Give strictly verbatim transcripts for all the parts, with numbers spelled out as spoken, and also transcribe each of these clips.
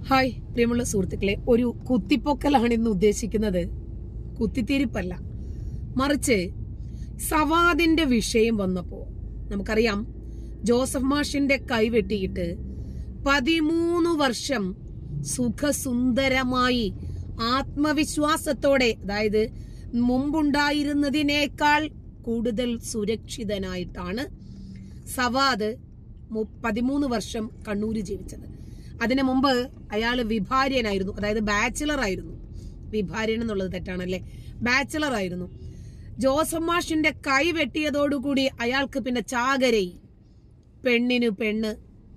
Hi പ്രിയമുള്ള സുഹൃത്തുക്കളെ, ഒരു കുത്തിപ്പൊക്കലാണ് ഇന്ന് ഉദ്ദേശിക്കുന്നത്. കുത്തിത്തിരിപ്പല്ല, മറിച്ച് സവാദിന്റെ വിഷയം വന്നപ്പോ നമുക്കറിയാം, ജോസഫ് മാഷിന്റെ കൈവെട്ടിയിട്ട് പതിമൂന്ന് വർഷം സുഖസുന്ദരമായി ആത്മവിശ്വാസത്തോടെ, അതായത് മുമ്പുണ്ടായിരുന്നതിനേക്കാൾ കൂടുതൽ സുരക്ഷിതനായിട്ടാണ് സവാദ് പതിമൂന്ന് വർഷം കണ്ണൂര് ജീവിച്ചത്. അതിനു മുമ്പ് അയാൾ വിഭാര്യനായിരുന്നു, അതായത് ബാച്ചിലർ ആയിരുന്നു. വിഭാര്യൻ എന്നുള്ളത് തെറ്റാണല്ലേ, ബാച്ചിലർ ആയിരുന്നു. ജോസഫ് മാഷിന്റെ കൈ വെട്ടിയതോടുകൂടി അയാൾക്ക് പിന്നെ ചാകരൈ, പെണ്ണിനു പെണ്ണ്,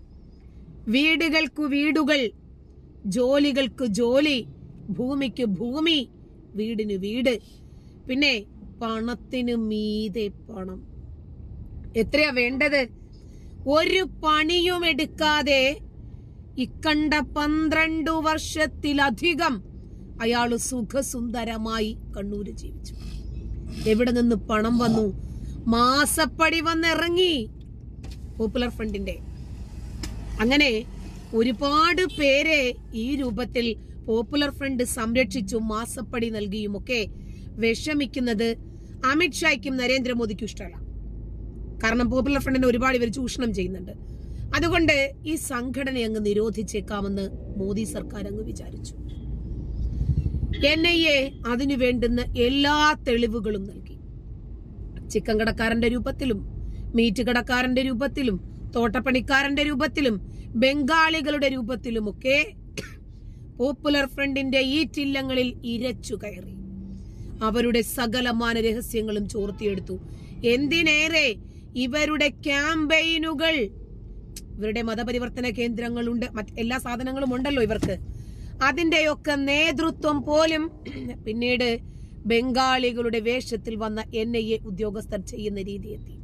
വീടുകൾക്കു വീടുകൾ, ജോലികൾക്ക് ജോലി, ഭൂമിക്ക് ഭൂമി, വീടിന് വീട്, പിന്നെ പണത്തിന് മീതെ പണം. എത്രയാ വേണ്ടത്? ഒരു പണിയും എടുക്കാതെ ഇക്കണ്ട പന്ത്രണ്ടു വർഷത്തിലധികം അയാള് സുഖസുന്ദരമായി കണ്ണൂര് ജീവിച്ചു. എവിടെ നിന്ന് പണം വന്നു? മാസപ്പടി വന്നിറങ്ങി പോപ്പുലർ ഫ്രണ്ടിന്റെ. അങ്ങനെ ഒരുപാട് പേരെ ഈ രൂപത്തിൽ പോപ്പുലർ ഫ്രണ്ട് സംരക്ഷിച്ചു, മാസപ്പടി നൽകിയുമൊക്കെ വിഷമിക്കുന്നത് അമിത്ഷായ്ക്കും നരേന്ദ്രമോദിക്കും ഇഷ്ടമല്ല. കാരണം പോപ്പുലർ ഫ്രണ്ടിനെ ഒരുപാട് പേര് ചൂഷണം ചെയ്യുന്നുണ്ട്. അതുകൊണ്ട് ഈ സംഘടന അങ്ങ് നിരോധിച്ചേക്കാമെന്ന് മോദി സർക്കാർ അങ്ങ് വിചാരിച്ചു. എൻ ഐ എ അതിനു വേണ്ടുന്ന എല്ലാ തെളിവുകളും നൽകി. ചിക്കൻ കടക്കാരന്റെ രൂപത്തിലും, മീറ്റ് കടക്കാരന്റെ രൂപത്തിലും, തോട്ടപ്പണിക്കാരന്റെ രൂപത്തിലും, ബംഗാളികളുടെ രൂപത്തിലുമൊക്കെ പോപ്പുലർ ഫ്രണ്ടിന്റെ ഈ ചില്ലങ്ങളിൽ ഇരച്ചു കയറി അവരുടെ സകലമാന രഹസ്യങ്ങളും ചോർത്തിയെടുത്തു. എന്തിനേറെ, ഇവരുടെ ക്യാമ്പയിനുകൾ, ഇവരുടെ മതപരിവർത്തന കേന്ദ്രങ്ങളുണ്ട്, മറ്റ് എല്ലാ സാധനങ്ങളും ഉണ്ടല്ലോ ഇവർക്ക്, അതിന്റെയൊക്കെ നേതൃത്വം പോലും പിന്നീട് ബംഗാളികളുടെ വേഷത്തിൽ വന്ന എൻ ഐ എ ഉദ്യോഗസ്ഥർ ചെയ്യുന്ന രീതി എത്തി.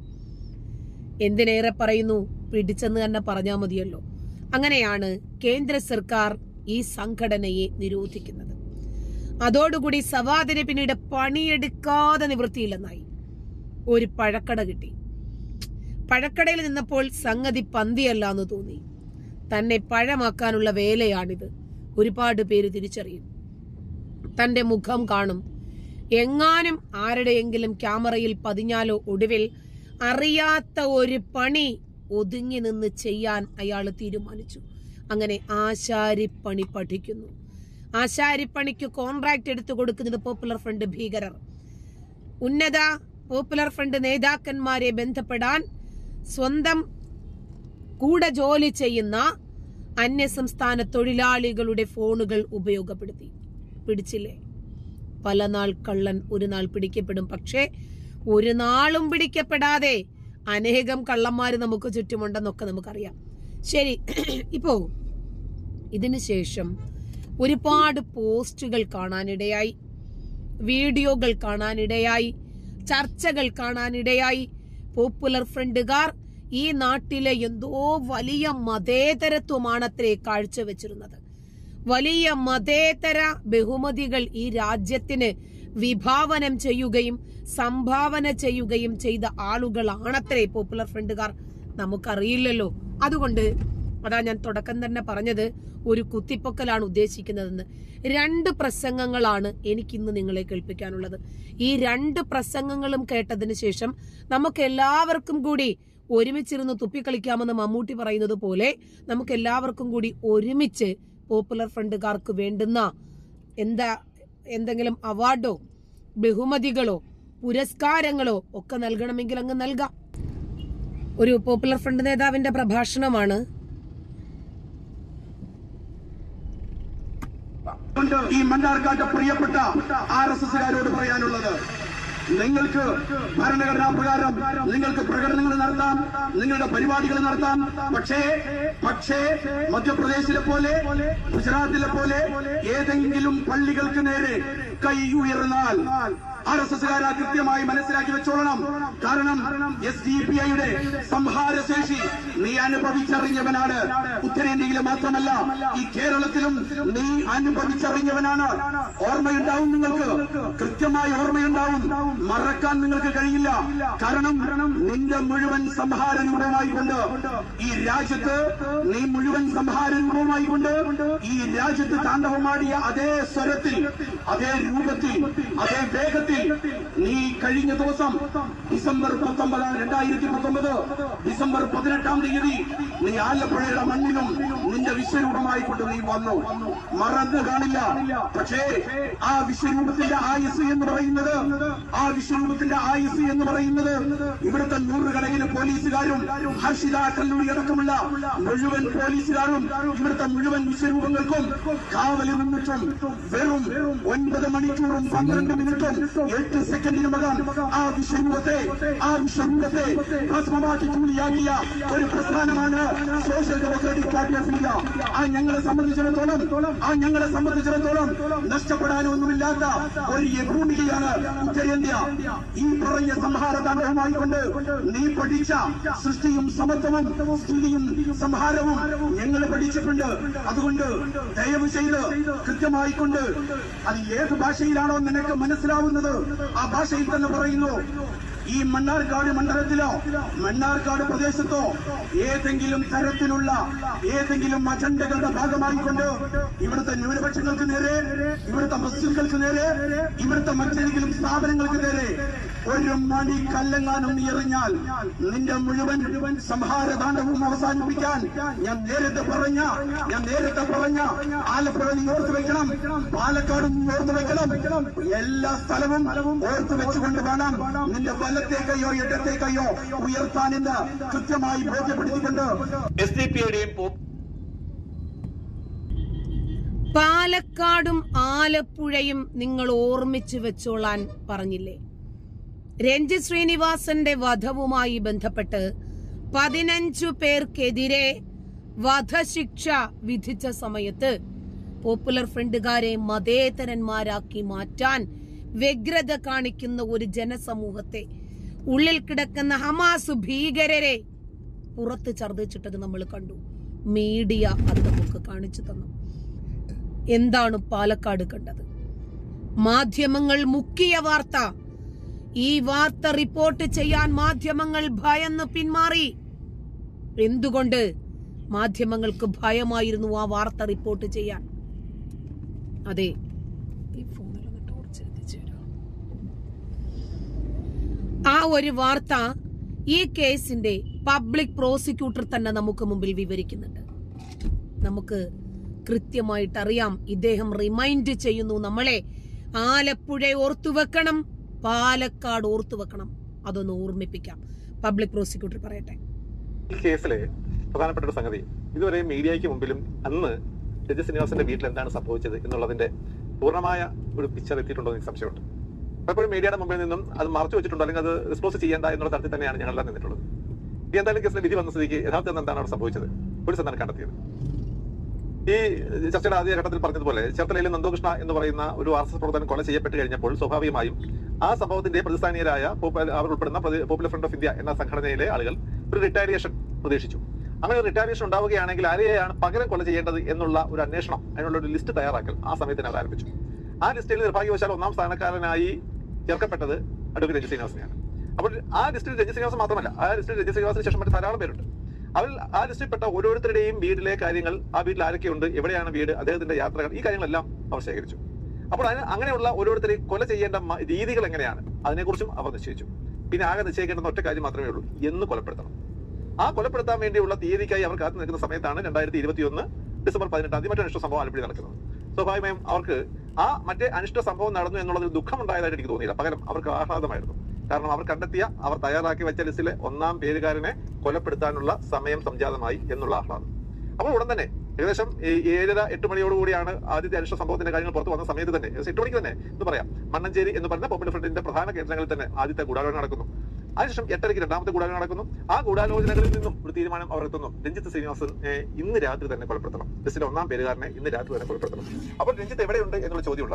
എന്തിനേറെ പറയുന്നു, പിടിച്ചെന്ന് തന്നെ പറഞ്ഞാൽ മതിയല്ലോ. അങ്ങനെയാണ് കേന്ദ്ര സർക്കാർ ഈ സംഘടനയെ നിരോധിക്കുന്നത്. അതോടുകൂടി സവാദിനെ പിന്നീട് പണിയെടുക്കാതെ നിവൃത്തിയില്ലെന്നായി. ഒരു പഴക്കട കിട്ടി. പഴക്കടയിൽ നിന്നപ്പോൾ സംഗതി പന്തിയല്ല എന്ന് തോന്നി. തന്നെ പഴമാക്കാനുള്ള വേലയാണിത്. ഒരുപാട് പേര് തിരിച്ചറിയും, തന്റെ മുഖം കാണും. എങ്ങാനും ആരുടെയെങ്കിലും ക്യാമറയിൽ പതിഞ്ഞാലോ ഒടുവിൽ അറിയാത്ത ഒരു പണി ഒതുങ്ങി നിന്ന് ചെയ്യാൻ അയാൾ തീരുമാനിച്ചു. അങ്ങനെ ആശാരിപ്പണി പഠിക്കുന്നു. ആശാരിപ്പണിക്ക് കോൺട്രാക്ട് എടുത്തു കൊടുക്കുന്നത് പോപ്പുലർ ഫ്രണ്ട് ഭീകരർ. ഉന്നത പോപ്പുലർ ഫ്രണ്ട് നേതാക്കന്മാരെ ബന്ധപ്പെടാൻ സ്വന്തം കൂടെ ജോലി ചെയ്യുന്ന അന്യസംസ്ഥാന തൊഴിലാളികളുടെ ഫോണുകൾ ഉപയോഗപ്പെടുത്തി. പിടിച്ചില്ലേ? പല നാൾ കള്ളൻ ഒരു നാൾ പിടിക്കപ്പെടും. പക്ഷേ ഒരു നാളും പിടിക്കപ്പെടാതെ അനേകം കള്ളന്മാര് നമുക്ക് ചുറ്റുമുണ്ടെന്നൊക്കെ നമുക്കറിയാം. ശരി, ഇപ്പോ ഇതിനു ശേഷം ഒരുപാട് പോസ്റ്റുകൾ കാണാനിടയായി, വീഡിയോകൾ കാണാനിടയായി, ചർച്ചകൾ കാണാനിടയായി. പോപ്പുലർ ഫ്രണ്ടുകാർ ഈ നാട്ടിലെ എന്തോ വലിയ മതേതരത്വമാണത്രേ കാഴ്ചവെച്ചിരുന്നത്. വലിയ മതേതര ബഹുമതികൾ ഈ രാജ്യത്തിന് വിഭാവനം ചെയ്യുകയും സംഭാവന ചെയ്യുകയും ചെയ്ത ആളുകളാണത്രേ പോപ്പുലർ ഫ്രണ്ടുകാർ. നമുക്കറിയില്ലല്ലോ. അതുകൊണ്ട് അതാ ഞാൻ തുടക്കം തന്നെ പറഞ്ഞത്, ഒരു കുത്തിപ്പൊക്കലാണ് ഉദ്ദേശിക്കുന്നതെന്ന്. രണ്ട് പ്രസംഗങ്ങളാണ് എനിക്കിന്ന് നിങ്ങളെ കേൾപ്പിക്കാനുള്ളത്. ഈ രണ്ട് പ്രസംഗങ്ങളും കേട്ടതിന് ശേഷം നമുക്ക് എല്ലാവർക്കും കൂടി ഒരുമിച്ചിരുന്ന് തുപ്പിക്കളിക്കാമെന്ന് മമ്മൂട്ടി പറയുന്നത് പോലെ നമുക്ക് എല്ലാവർക്കും കൂടി ഒരുമിച്ച് പോപ്പുലർ ഫ്രണ്ടുകാർക്ക് വേണ്ടുന്ന എന്താ എന്തെങ്കിലും അവാർഡോ ബഹുമതികളോ പുരസ്കാരങ്ങളോ ഒക്കെ നൽകണമെങ്കിൽ അങ്ങ് നൽകാം. ഒരു പോപ്പുലർ ഫ്രണ്ട് നേതാവിന്റെ പ്രഭാഷണമാണ്. ഈ മണ്ണാർക്കാട്ടെ പ്രിയപ്പെട്ട ആർ എസ് എസ്കാരോട് പറയാനുള്ളത്, നിങ്ങൾക്ക് ഭരണഘടനാ പ്രകാരം നിങ്ങൾക്ക് പ്രകടനങ്ങൾ നടത്താം, നിങ്ങളുടെ പരിപാടികൾ നടത്താം. പക്ഷേ പക്ഷേ മധ്യപ്രദേശിലെ പോലെ ഗുജറാത്തിലെ പോലെ ഏതെങ്കിലും പള്ളികൾക്ക് നേരെ കൈ ഉയർന്നാൽ ആർ എസ് എസ്സുകാരാ കൃത്യമായി മനസ്സിലാക്കി വെച്ചോളണം. കാരണം എസ് ഡി പി ഐയുടെ സംഹാരശേഷി നീ അനുഭവിച്ചറിഞ്ഞവനാണ്. ഉത്തരേന്ത്യയിലെ മാത്രമല്ല ഈ കേരളത്തിലും നീ അനുഭവിച്ചറിഞ്ഞവനാണ്. ഓർമ്മയുണ്ടാവും, നിങ്ങൾക്ക് കൃത്യമായി ഓർമ്മയുണ്ടാവും. മറക്കാൻ നിങ്ങൾക്ക് കഴിയില്ല. കാരണം നിന്റെ മുഴുവൻ സംഹാര രൂപമായി കൊണ്ട് ഈ രാജ്യത്ത് നീ മുഴുവൻ സംഹാര രൂപമായി കൊണ്ട് ഈ രാജ്യത്ത് താണ്ഡവമാടിയ അതേ സ്വരത്തിൽ, അതേ രൂപത്തിൽ, അതേ വേഗത്തിൽ നീ കഴിഞ്ഞ ദിവസം ഡിസംബർ പത്തൊമ്പത് രണ്ടായിരത്തി പത്തൊമ്പത് ഡിസംബർ പതിനെട്ടാം തീയതി നീ ആലപ്പുഴയുടെ മണ്ണിലും നിന്റെ വിശ്വരൂപമായി കൊണ്ട് നീ വന്നു. മറന്നു കാണില്ല. പക്ഷേ ആ വിശ്വരൂപത്തിന്റെ ആയുസ് എന്ന് പറയുന്നത് ആ വിശ്വരൂപത്തിന്റെ ആയുസ് എന്ന് പറയുന്നത് ഇവിടുത്തെ നൂറുകണക്കിന് പോലീസുകാരും ഹർഷിത കല്ലൂരി അടക്കമുള്ള മുഴുവൻ പോലീസുകാരും ഇവിടുത്തെ മുഴുവൻ വിശ്വരൂപങ്ങൾക്കും കാവലിൽ നിന്നിട്ടും വെറും ഒൻപത് മണിക്കൂറും പന്ത്രണ്ട് മിനിറ്റും എട്ട് സെക്കൻഡിനുമകം ആ വിശ്വരൂപത്തെ ആ വിശ്വരൂപത്തെ ഭസ്മമാക്കി കൂലിയാക്കിയ ഒരു പ്രസ്ഥാനമാണ് Social Democratic Party of India. ആ ഞങ്ങളെ സംബന്ധിച്ചിടത്തോളം ആ ഞങ്ങളെ സംബന്ധിച്ചിടത്തോളം നഷ്ടപ്പെടാനൊന്നുമില്ലാത്ത ഒരു ഭൂമികയാണ് ഉത്തരേന്ത്യ. ഈ പറഞ്ഞ സംഹാര താണ്ഡവമായി കൊണ്ട് നീ പഠിച്ച സൃഷ്ടിയും സമത്വവും സ്ഥിതിയും സംഹാരവും ഞങ്ങൾ പഠിച്ചിട്ടുണ്ട്. അതുകൊണ്ട് ദയവ് ചെയ്ത് കൃത്യമായിക്കൊണ്ട് അത് ഏത് ഭാഷയിലാണോ നിനക്ക് മനസ്സിലാവുന്നത് ആ ഭാഷയിൽ തന്നെ പറയുന്നു. ഈ മണ്ണാർക്കാട് മണ്ഡലത്തിലോ മണ്ണാർക്കാട് പ്രദേശത്തോ ഏതെങ്കിലും തരത്തിലുള്ള ഏതെങ്കിലും അജണ്ടകളുടെ ഭാഗമായിക്കൊണ്ട് ഇവിടുത്തെ ന്യൂനപക്ഷങ്ങൾക്ക് നേരെ, ഇവിടുത്തെ മുസ്ലിംകൾക്ക് നേരെ, ഇവിടുത്തെ മറ്റേതെങ്കിലും സ്ഥാപനങ്ങൾക്ക് നേരെ ഒരു മണി കല്ലെങ്ങാനും എറിഞ്ഞാൽ നിന്റെ മുഴുവൻ മുഴുവൻ സംഹാരതാണ്ഡവും അവസാനിപ്പിക്കാൻ ഞാൻ നേരത്തെ പറഞ്ഞ ഞാൻ നേരത്തെ പറഞ്ഞ ആലപ്പുഴ നീ ഓർത്തു വെക്കണം, പാലക്കാടും നീ ഓർത്തു വെക്കണം. എല്ലാ സ്ഥലവും ഓർത്തു വെച്ചുകൊണ്ട് വേണം നിന്റെ വലത്തേക്കയോ ഇടത്തേക്കയോ ഉയർത്താനെന്ന് കൃത്യമായി ബോധ്യപ്പെടുത്തിക്കൊണ്ട് എസ് ഡി പി യുടെയും പാലക്കാടും ആലപ്പുഴയും നിങ്ങൾ ഓർമ്മിച്ചു വെച്ചോളാൻ പറഞ്ഞില്ലേ? രഞ്ജിത് ശ്രീനിവാസന്റെ വധവുമായി ബന്ധപ്പെട്ട് പതിനഞ്ചു പേർക്കെതിരെ വധശിക്ഷ വിധിച്ച സമയത്ത് പോപ്പുലർ ഫ്രണ്ടുകാരെ മതേതരന്മാരാക്കി മാറ്റാൻ വ്യഗ്രത കാണിക്കുന്ന ഒരു ജനസമൂഹത്തെ, ഉള്ളിൽ കിടക്കുന്ന ഹമാസ് ഭീകരരെ പുറത്ത് ഛർദ്ദിച്ചിട്ടത് നമ്മൾ കണ്ടു. മീഡിയ അത് നമുക്ക് കാണിച്ചു തന്നു. എന്താണ് പാലക്കാട് കണ്ടത്? മാധ്യമങ്ങൾ മുക്കിയ വാർത്ത. ഈ വാർത്ത റിപ്പോർട്ട് ചെയ്യാൻ മാധ്യമങ്ങൾ ഭയന്ന് പിന്മാറി. എന്തുകൊണ്ട്? മാധ്യമങ്ങൾക്ക് ഭയമായിരുന്നു ആ വാർത്ത റിപ്പോർട്ട് ചെയ്യാൻ. അതെ, ആ ഒരു വാർത്ത ഈ കേസിന്റെ പബ്ലിക് പ്രോസിക്യൂട്ടർ തന്നെ നമുക്ക് മുമ്പിൽ വിവരിക്കുന്നുണ്ട്. നമുക്ക് കൃത്യമായിട്ട് അറിയാം. ഇദ്ദേഹം റിമൈൻഡ് ചെയ്യുന്നു നമ്മളെ, ആലപ്പുഴ ഓർത്തുവെക്കണം, പാലക്കാട് ഓർത്തുവെക്കണം. അതൊന്ന് ഓർമ്മിപ്പിക്കാം. പബ്ലിക് പ്രോസിക്യൂട്ടർ പറയട്ടെ. ഈ കേസിലെ പ്രധാനപ്പെട്ട ഒരു സംഗതി, ഇതുവരെ മീഡിയയ്ക്ക് മുമ്പിലും അന്ന് രഞ്ജിത് ശ്രീനിവാസന്റെ വീട്ടിൽ എന്താണ് സംഭവിച്ചത് എന്നുള്ളതിന്റെ പൂർണ്ണമായ ഒരു പിക്ചർ എത്തിയിട്ടുണ്ടോ എന്ന് സംശയമുണ്ട്. പലപ്പോഴും മീഡിയയുടെ മുമ്പിൽ നിന്നും അത് മറച്ചു വെച്ചിട്ടുണ്ടോ, അല്ലെങ്കിൽ അത് ഡിസ്ക്ലോസ് ചെയ്യേണ്ട എന്നുള്ള തരത്തിൽ തന്നെയാണ് ഞങ്ങളെല്ലാം നിന്നിട്ടുള്ളത്. ഈ എന്തായാലും കേസിന്റെ വിധി വന്ന സ്ഥിതിക്ക് യഥാർത്ഥത്തിൽ എന്താണ് അവിടെ സംഭവിച്ചത്, പോലീസ് എന്താണ് കണ്ടെത്തിയത്? ഈ ചർച്ചയുടെ ആദ്യ ഘട്ടത്തിൽ പറഞ്ഞതുപോലെ ചേർത്തലയിലെ നന്ദകൃഷ്ണ എന്ന് പറയുന്ന ഒരു ആർ എസ് എസ് പ്രവർത്തകൻ കൊല ചെയ്യപ്പെട്ട് കഴിഞ്ഞപ്പോൾ സ്വാഭാവികമായും ആ സംഭവത്തിന്റെ പ്രതിസ്ഥാനീയരായ അവർ ഉൾപ്പെടുന്ന പോപ്പുലർ ഫ്രണ്ട് ഓഫ് ഇന്ത്യ എന്ന സംഘടനയിലെ ആളുകൾ ഒരു റിട്ടാലിയേഷൻ പ്രതീക്ഷിച്ചു. അങ്ങനെ ഒരു റിട്ടാലിയേഷൻ ഉണ്ടാവുകയാണെങ്കിൽ ആരെയാണ് പകരം കൊല ചെയ്യേണ്ടത് എന്നുള്ള ഒരു അന്വേഷണം, അതിനുള്ള ഒരു ലിസ്റ്റ് തയ്യാറാക്കൽ ആ സമയത്ത് അവർ ആരംഭിച്ചു. ആ ലിസ്റ്റിൽ നിർഭാഗ്യവശാൽ ഒന്നാം സ്ഥാനക്കാരനായി ചേർക്കപ്പെട്ടത് അഡ്വക്കേറ്റ് രഞ്ജിത് ശ്രീനിവാസനെയാണ്. അപ്പോൾ ആ ലിസ്റ്റിൽ രഞ്ജിത് ശ്രീനിവാസൻ മാത്രമല്ല, ആ ലിസ്റ്റിൽ രഞ്ജിത് ശ്രീനിവാസന് ശേഷം മറ്റ് ധാരാളം പേരുണ്ട്. അവർ ആ ലിസ്റ്റിൽപ്പെട്ട ഓരോരുത്തരുടെയും വീട്ടിലെ കാര്യങ്ങൾ, ആ വീട്ടിൽ ആരൊക്കെയുണ്ട്, എവിടെയാണ് വീട്, അദ്ദേഹത്തിന്റെ യാത്രകൾ, ഈ കാര്യങ്ങളെല്ലാം അവർ ശേഖരിച്ചു. അപ്പോൾ അതിന് അങ്ങനെയുള്ള ഓരോരുത്തരെയും കൊല ചെയ്യേണ്ട രീതികൾ എങ്ങനെയാണ് അതിനെക്കുറിച്ചും അവർ നിശ്ചയിച്ചു. പിന്നെ ആകെ നിശ്ചയിക്കേണ്ടുന്ന ഒറ്റ കാര്യം മാത്രമേ ഉള്ളൂ, എന്ന് കൊലപ്പെടുത്തണം. ആ കൊലപ്പെടുത്താൻ വേണ്ടിയുള്ള തീയതിക്കായി അവർ കാത്തു നിൽക്കുന്ന സമയത്താണ് രണ്ടായിരത്തി ഇരുപത്തി ഒന്ന് ഡിസംബർ പതിനെട്ടാം തീയതി മറ്റൊരു അനിഷ്ട സംഭവം ആലപ്പുഴയിൽ നടക്കുന്നത്. സ്വാഭാവികമായും അവർക്ക് ആ മറ്റേ അനിഷ്ട സംഭവം നടന്നു എന്നുള്ളതിൽ ദുഃഖമുണ്ടായതായിട്ട് എനിക്ക് തോന്നിയില്ല. പകരം അവർക്ക് ആഹ്ലാദമായിരുന്നു. കാരണം അവർ കണ്ടെത്തിയ, അവർ തയ്യാറാക്കി വെച്ച ലിസ്റ്റിലെ ഒന്നാം പേരുകാരനെ കൊലപ്പെടുത്താനുള്ള സമയം സംജാതമായി എന്നുള്ള ആഹ്ലാദം. അപ്പോൾ ഉടൻ തന്നെ ഏകദേശം ഏഴര എട്ട് മണിയോടുകൂടിയാണ് ആദ്യത്തെ അനിഷ്ട സംഭവത്തിന്റെ കാര്യങ്ങൾ പുറത്തു വന്ന സമയത്ത് തന്നെ, എട്ട് മണിക്ക് തന്നെ എന്ന് പറയാം, മണ്ണഞ്ചേരി എന്ന് പറയുന്ന പോപ്പുലർ ഫ്രണ്ടിന്റെ പ്രധാന കേന്ദ്രങ്ങളിൽ തന്നെ ആദ്യത്തെ ഗൂഢാലോചന നടക്കുന്നു. അതിനുശേഷം എട്ടരയ്ക്ക് രണ്ടാമത്തെ ഗൂഢാലോചന നടക്കുന്നു. ആ ഗൂഢാലോചനകളിൽ നിന്നും ഒരു തീരുമാനം അവർ എത്തുന്നു, രഞ്ജിത്ത് ശ്രീനിവാസനെ ഇന്ന് രാത്രി തന്നെ കൊലപ്പെടുത്തണം, ലിസ്റ്റിലെ ഒന്നാം പേരുകാരനെ ഇന്ന് രാത്രി തന്നെ കൊലപ്പെടുത്തണം. അപ്പോൾ രഞ്ജിത്ത് എവിടെയുണ്ട് എന്നുള്ള ചോദ്യം ഉണ്ടാകുന്നു.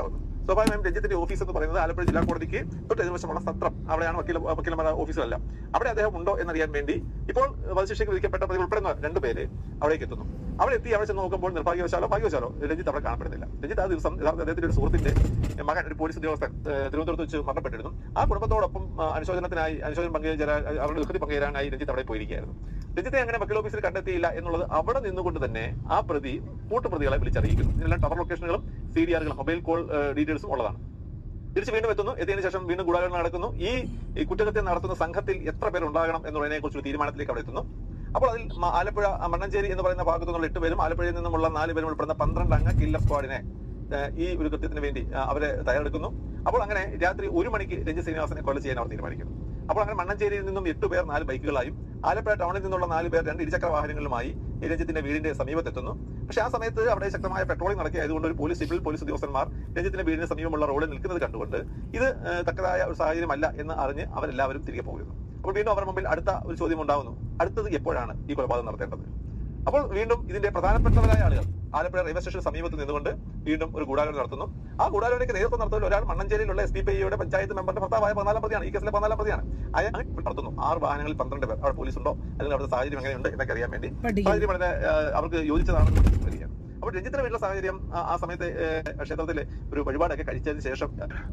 സ്വാഭാവികമായും രഞ്ജിത്തിന്റെ ഓഫീസ് എന്ന് പറയുന്നത് ആലപ്പുഴ ജില്ലാ കോടതിക്ക് തൊട്ട് എതിർവശമുള്ള സത്രം, അവിടെയാണ് വക്കീല വക്കീലന്മാരുടെ ഓഫീസുകളല്ല. അവിടെ അദ്ദേഹം ഉണ്ടോ എന്നറിയാൻ വേണ്ടി ഇപ്പോൾ വധശിക്ഷയ്ക്ക് വിധിക്കപ്പെട്ട പ്രതി ഉൾപ്പെടുന്ന രണ്ടുപേര് അവിടേക്ക് എത്തുന്നു. അവിടെ എത്തി അവിടെ ചെന്ന് നോക്കുമ്പോൾ നിർഭാഗ്യവശാലോ ഭാഗ്യവശാലോ രഞ്ജിത്ത് അവിടെ കാണപ്പെടുന്നില്ല. രഞ്ജിത്ത് ആ ദിവസം യഥാർത്ഥ അദ്ദേഹത്തിന്റെ ഒരു സുഹൃത്തിന്റെ മകൻ, ഒരു പോലീസ് ഉദ്യോഗസ്ഥൻ തിരുവനന്തപുരത്ത് വെച്ച് മരണപ്പെട്ടിരുന്നു. ആ കുടുംബത്തോടൊപ്പം അനുശോചനത്തിനായി അനുശോചനം പങ്കുചേരാൻ, അവരുടെ ദുഃഖത്തിൽ പങ്കുചേരാനായി രഞ്ജിത്ത് അവിടെ പോയിരിക്കുകയായിരുന്നു. രഞ്ജിത്തെ അങ്ങനെ വക്കീൽ ഓഫീസിൽ കണ്ടെത്തിയില്ല എന്നുള്ളത് അവിടെ നിന്നുകൊണ്ട് തന്നെ ആ പ്രതി കൂട്ടുപ്രതികളെ വിളിച്ചറിയിക്കുന്നു. ഇതിനെല്ലാം ടവർ ലൊക്കേഷനുകളും സി ഡി ആറുകളും മൊബൈൽ കോൾ ഡീറ്റെയിൽസും ഉള്ളതാണ്. തിരിച്ച് വീണ്ടും എത്തുന്നു. എത്തിയതിനു ശേഷം വീണ്ടും ഗൂഢാലോചന നടക്കുന്നു. ഈ കുറ്റകൃത്യം നടത്തുന്ന സംഘത്തിൽ എത്ര പേരുണ്ടാകണം എന്നുള്ളതിനെ കുറിച്ചൊരു തീരുമാനത്തിലേക്ക് അവിടെ എത്തുന്നു. അപ്പോൾ അതിൽ ആലപ്പുഴ മണ്ണഞ്ചേരി എന്ന് പറയുന്ന ഭാഗത്തു നിന്നുള്ള എട്ട് പേരും ആലപ്പുഴയിൽ നിന്നുമുള്ള നാല് പേരും ഉൾപ്പെടുന്ന പന്ത്രണ്ട് അംഗ കില്ലർ സ്ക്വാഡിനെ ഈ ഒരു കൃത്യത്തിന് വേണ്ടി അവരെ തയ്യാറെടുക്കുന്നു. അപ്പോൾ അങ്ങനെ രാത്രി ഒരു മണിക്ക് രഞ്ജിത്ത് ശ്രീനിവാസനെ കൊല ചെയ്യാൻ അവർ തീരുമാനിക്കുന്നു. അപ്പോൾ അങ്ങനെ മണ്ണഞ്ചേരിയിൽ നിന്നും എട്ട് പേർ നാല് ബൈക്കുകളായും ആലപ്പുഴ ടൗണിൽ നിന്നുള്ള നാല് പേർ രണ്ട് ഇരുചക്ര വാഹനങ്ങളുമായി രഞ്ജിത്തിന്റെ വീടിന്റെ സമീപത്തെത്തുന്നു. പക്ഷെ ആ സമയത്ത് അവിടെ ശക്തമായ പെട്രോളിംഗ് നടക്കുകയായതുകൊണ്ട് ഒരു പോലീസ് സിവിൽ പോലീസ് ഉദ്യോഗസ്ഥന്മാർ രഞ്ജിത്തിന്റെ വീടിന് സമീപമുള്ള റോഡിൽ നിൽക്കുന്നത് കണ്ടുകൊണ്ട് ഇത് തക്കതായ ഒരു സാഹചര്യമല്ല എന്ന് അറിഞ്ഞ് അവരെല്ലാവരും തിരികെ പോകുന്നു. അപ്പോൾ വീണ്ടും അവരുടെ മുമ്പിൽ അടുത്ത ഒരു ചോദ്യം ഉണ്ടാവുന്നു, അടുത്തത് എപ്പോഴാണ് ഈ കൊലപാതകം നടത്തേണ്ടത്? അപ്പോൾ വീണ്ടും ഇതിന്റെ പ്രധാനപ്പെട്ടവരായ ആളുകൾ ആലപ്പുഴ റെയിൽവേ സ്റ്റേഷൻ സമീപത്ത് നിന്നുകൊണ്ട് വീണ്ടും ഒരു ഗൂഢാലോചന നടത്തുന്നു. ആ ഗൂഢാലോചനയ്ക്ക് നേതൃത്വം നടത്തുന്ന ഒരാൾ മണ്ണഞ്ചേരിയിലുള്ള എസ് ഡി പി ഐയുടെ പഞ്ചായത്ത് മെമ്പറുടെ ഭർത്താവായ പതിനാലാം പ്രതിയാണ്. ഈ കേസിലെ പതിനാലാം പ്രതിയാണ്. അയാൾ നടത്തുന്നു. ആറ് വാഹനങ്ങളിൽ പന്ത്രണ്ട് പേർ. അവിടെ പോലീസ് ഉണ്ടോ അല്ലെങ്കിൽ അവിടുത്തെ സാഹചര്യം എങ്ങനെയുണ്ട് എന്നൊക്കെ അറിയാൻ വേണ്ടി സാഹചര്യം വളരെ അവർക്ക് യോജിച്ചതാണെന്ന് വരികയാണ്. അപ്പോൾ രഞ്ജിത്തിന്റെ വീട്ടിലെ സാഹചര്യം ആ സമയത്ത് ക്ഷേത്രത്തിലെ ഒരു വഴിപാടൊക്കെ കഴിച്ചതിന് ശേഷം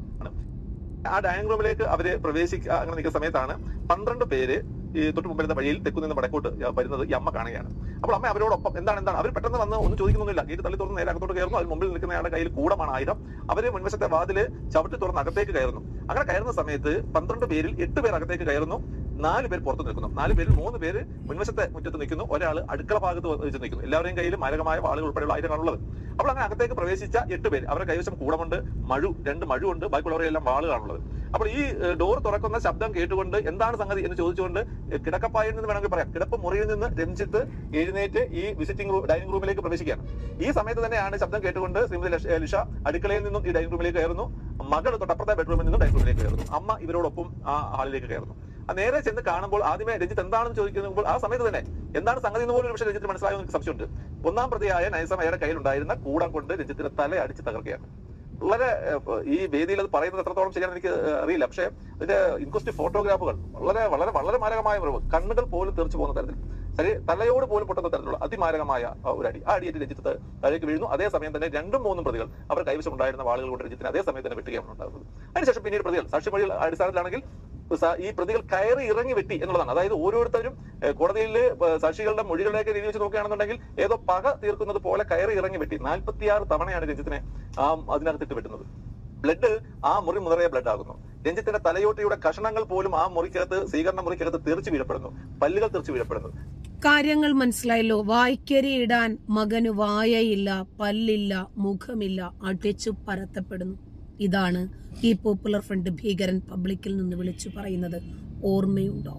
ആ ഡൈനിങ് റൂമിലേക്ക് അവര് പ്രവേശിക്കുക അങ്ങനെ നിൽക്കുന്ന സമയത്താണ് പന്ത്രണ്ട് പേര് ഈ തൊട്ട് മുമ്പിൽ വഴിയിൽ തെക്കു നിന്ന് വടക്കോട്ട് വരുന്നത് ഈ അമ്മ കാണുകയാണ്. അപ്പോൾ അമ്മ അവരോടൊപ്പം എന്താണ് എന്താണ് അവർ പെട്ടെന്ന് വന്ന് ഒന്നും ചോദിക്കുന്നൊന്നുമില്ല. ഗേറ്റ് തള്ളി തുറന്ന് നേരെ അകത്തോട്ട് കയറുന്നു. അതിന് മുമ്പിൽ നിൽക്കുന്നയാളുടെ കയ്യിൽ കൂടമാണ് ആയുധം. അവര് മുൻവശത്തെ വാതില് ചവിട്ടി തുറന്ന് അകത്തേക്ക് കയറുന്നു. അങ്ങനെ കയറുന്ന സമയത്ത് പന്ത്രണ്ട് പേരിൽ എട്ട് പേർ അകത്തേക്ക് കയറുന്നു, നാല് പേർ പുറത്ത് നിൽക്കുന്നു. നാല് പേരിൽ മൂന്ന് പേര് മുൻവശത്തെ മുറ്റത്ത് നിൽക്കുന്നു, ഒരാൾ അടുക്കള ഭാഗത്ത് വെച്ച് നിൽക്കുന്നു. എല്ലാവരെയും കയ്യിൽ മാരകമായ വാളുകൾ ഉൾപ്പെടെയുള്ള ആയുധങ്ങളാണുള്ളത്. അപ്പോൾ അങ്ങനെ അകത്തേക്ക് പ്രവേശിച്ച എട്ട് പേര്, അവരുടെ കൈവശം കൂടമുണ്ട്, മഴു രണ്ട് മഴുണ്ട്, ബാക്കിയുള്ളവരെല്ലാം വാളുകളാണുള്ളത്. അപ്പോൾ ഈ ഡോർ തുറക്കുന്ന ശബ്ദം കേട്ടുകൊണ്ട് എന്താണ് സംഗതി എന്ന് ചോദിച്ചുകൊണ്ട് കിടക്കപ്പായിൽ നിന്ന് വേണമെങ്കിൽ പറയാം, കിടപ്പ് മുറിയിൽ നിന്ന് രഞ്ജിത്ത് എഴുന്നേറ്റ് ഈ വിസിറ്റിംഗ് റൂം ഡൈനിങ് റൂമിലേക്ക് പ്രവേശിക്കുകയാണ്. ഈ സമയത്ത് തന്നെയാണ് ശബ്ദം കേട്ടുകൊണ്ട് ശ്രീമതി ലിഷ അടുക്കളയിൽ നിന്നും ഈ ഡൈനിങ് റൂമിലേക്ക് കയറുന്നു. മകൾ തൊട്ടപ്പുറത്തെ ബെഡ്റൂമിൽ നിന്നും ഡൈനിങ് റൂമിലേക്ക് കയറുന്നു. അമ്മ ഇവരോടൊപ്പം ആ ഹാളിലേക്ക് കയറുന്നു. നേരെ ചെന്ന് കാണുമ്പോൾ ആദ്യമേ രഞ്ജിത്ത് എന്താണെന്ന് ചോദിക്കുമ്പോൾ ആ സമയത്ത് തന്നെ എന്താണ് സംഗതി എന്ന് പോലും ഒരു പക്ഷേ രഞ്ജിത്ത് മനസ്സിലായോ എനിക്ക് സംശയമുണ്ട്. ഒന്നാം പ്രതിയായ നൈസം അയാളുടെ കയ്യിലുണ്ടായിരുന്ന കൂടം കൊണ്ട് രഞ്ജിത്തിന്റെ തല അടിച്ച് തകർക്കുകയാണ്. വളരെ ഈ വേദിയിൽ അത് പറയുന്നത് എത്രത്തോളം ശരിയാണെന്ന് എനിക്ക് അറിയില്ല. പക്ഷേ അതിന്റെ ഇൻക്വസ്റ്റ് ഫോട്ടോഗ്രാഫുകൾ വളരെ വളരെ വളരെ മാരകമായ മുറിവ്, കണ്ണുകൾ പോലും തെറിച്ചു പോകുന്ന തരത്തിൽ, ശരി തലയോട് പോലും പൊട്ടുന്ന തരത്തിലുള്ള അതിമാരകമായ ഒരു അടി. ആ അടിയേറ്റ് രഞ്ജിത്ത് താഴേക്ക് വീഴുന്നു. അതേസമയം തന്നെ രണ്ടും മൂന്നും പ്രതികൾ അവർ കൈവശം ഉണ്ടായിരുന്ന വാളുകൾ കൊണ്ട് രഞ്ജിത്തിന് അതേ സമയത്ത് തന്നെ വെട്ടുകയാണ് ഉണ്ടാകുന്നത്. അതിനുശേഷം പിന്നീട് പ്രതികൾ സാക്ഷിമൊഴികൾ അടിസ്ഥാനത്തിലാണെങ്കിൽ ഈ പ്രതികൾ കയറി ഇറങ്ങി വെട്ടി എന്നുള്ളതാണ്. അതായത് ഓരോരുത്തരും കോടതിയിൽ സാക്ഷികളുടെ മൊഴികളിലേക്ക് രീതി വെച്ച് നോക്കുകയാണെന്നുണ്ടെങ്കിൽ ഏതോ പക തീർക്കുന്നത് പോലെ കയറി ഇറങ്ങി വെട്ടി നാൽപ്പത്തിയാറ് തവണയാണ് രഞ്ജിത്തിനെ ആ അതിനകത്തിട്ട് വെട്ടുന്നത്. ബ്ലഡ് ആ മുറി മുതറിയ ബ്ലഡ് ആകുന്നു. രഞ്ജിത്തിന്റെ തലയോട്ടിയുടെ കഷണങ്ങൾ പോലും ആ മുറിക്കകത്ത് സ്വീകരണ മുറിക്കകത്ത് തെറിച്ചു വീഴപ്പെടുന്നു, പല്ലുകൾ തെറിച്ചു വീഴപ്പെടുന്നു. കാര്യങ്ങൾ മനസ്സിലായല്ലോ. വായ്ക്കരി ഇടാൻ മകന് വായയില്ല, പല്ലില്ല, മുഖമില്ല, അടിച്ചു പരത്തപ്പെടുന്നു. ഇതാണ് ഈ പോപ്പുലർ ഫ്രണ്ട് ഭീകരൻ പബ്ലിക്കിൽ നിന്ന് വിളിച്ചു പറയുന്നത്. ഓർമ്മയുണ്ടോ?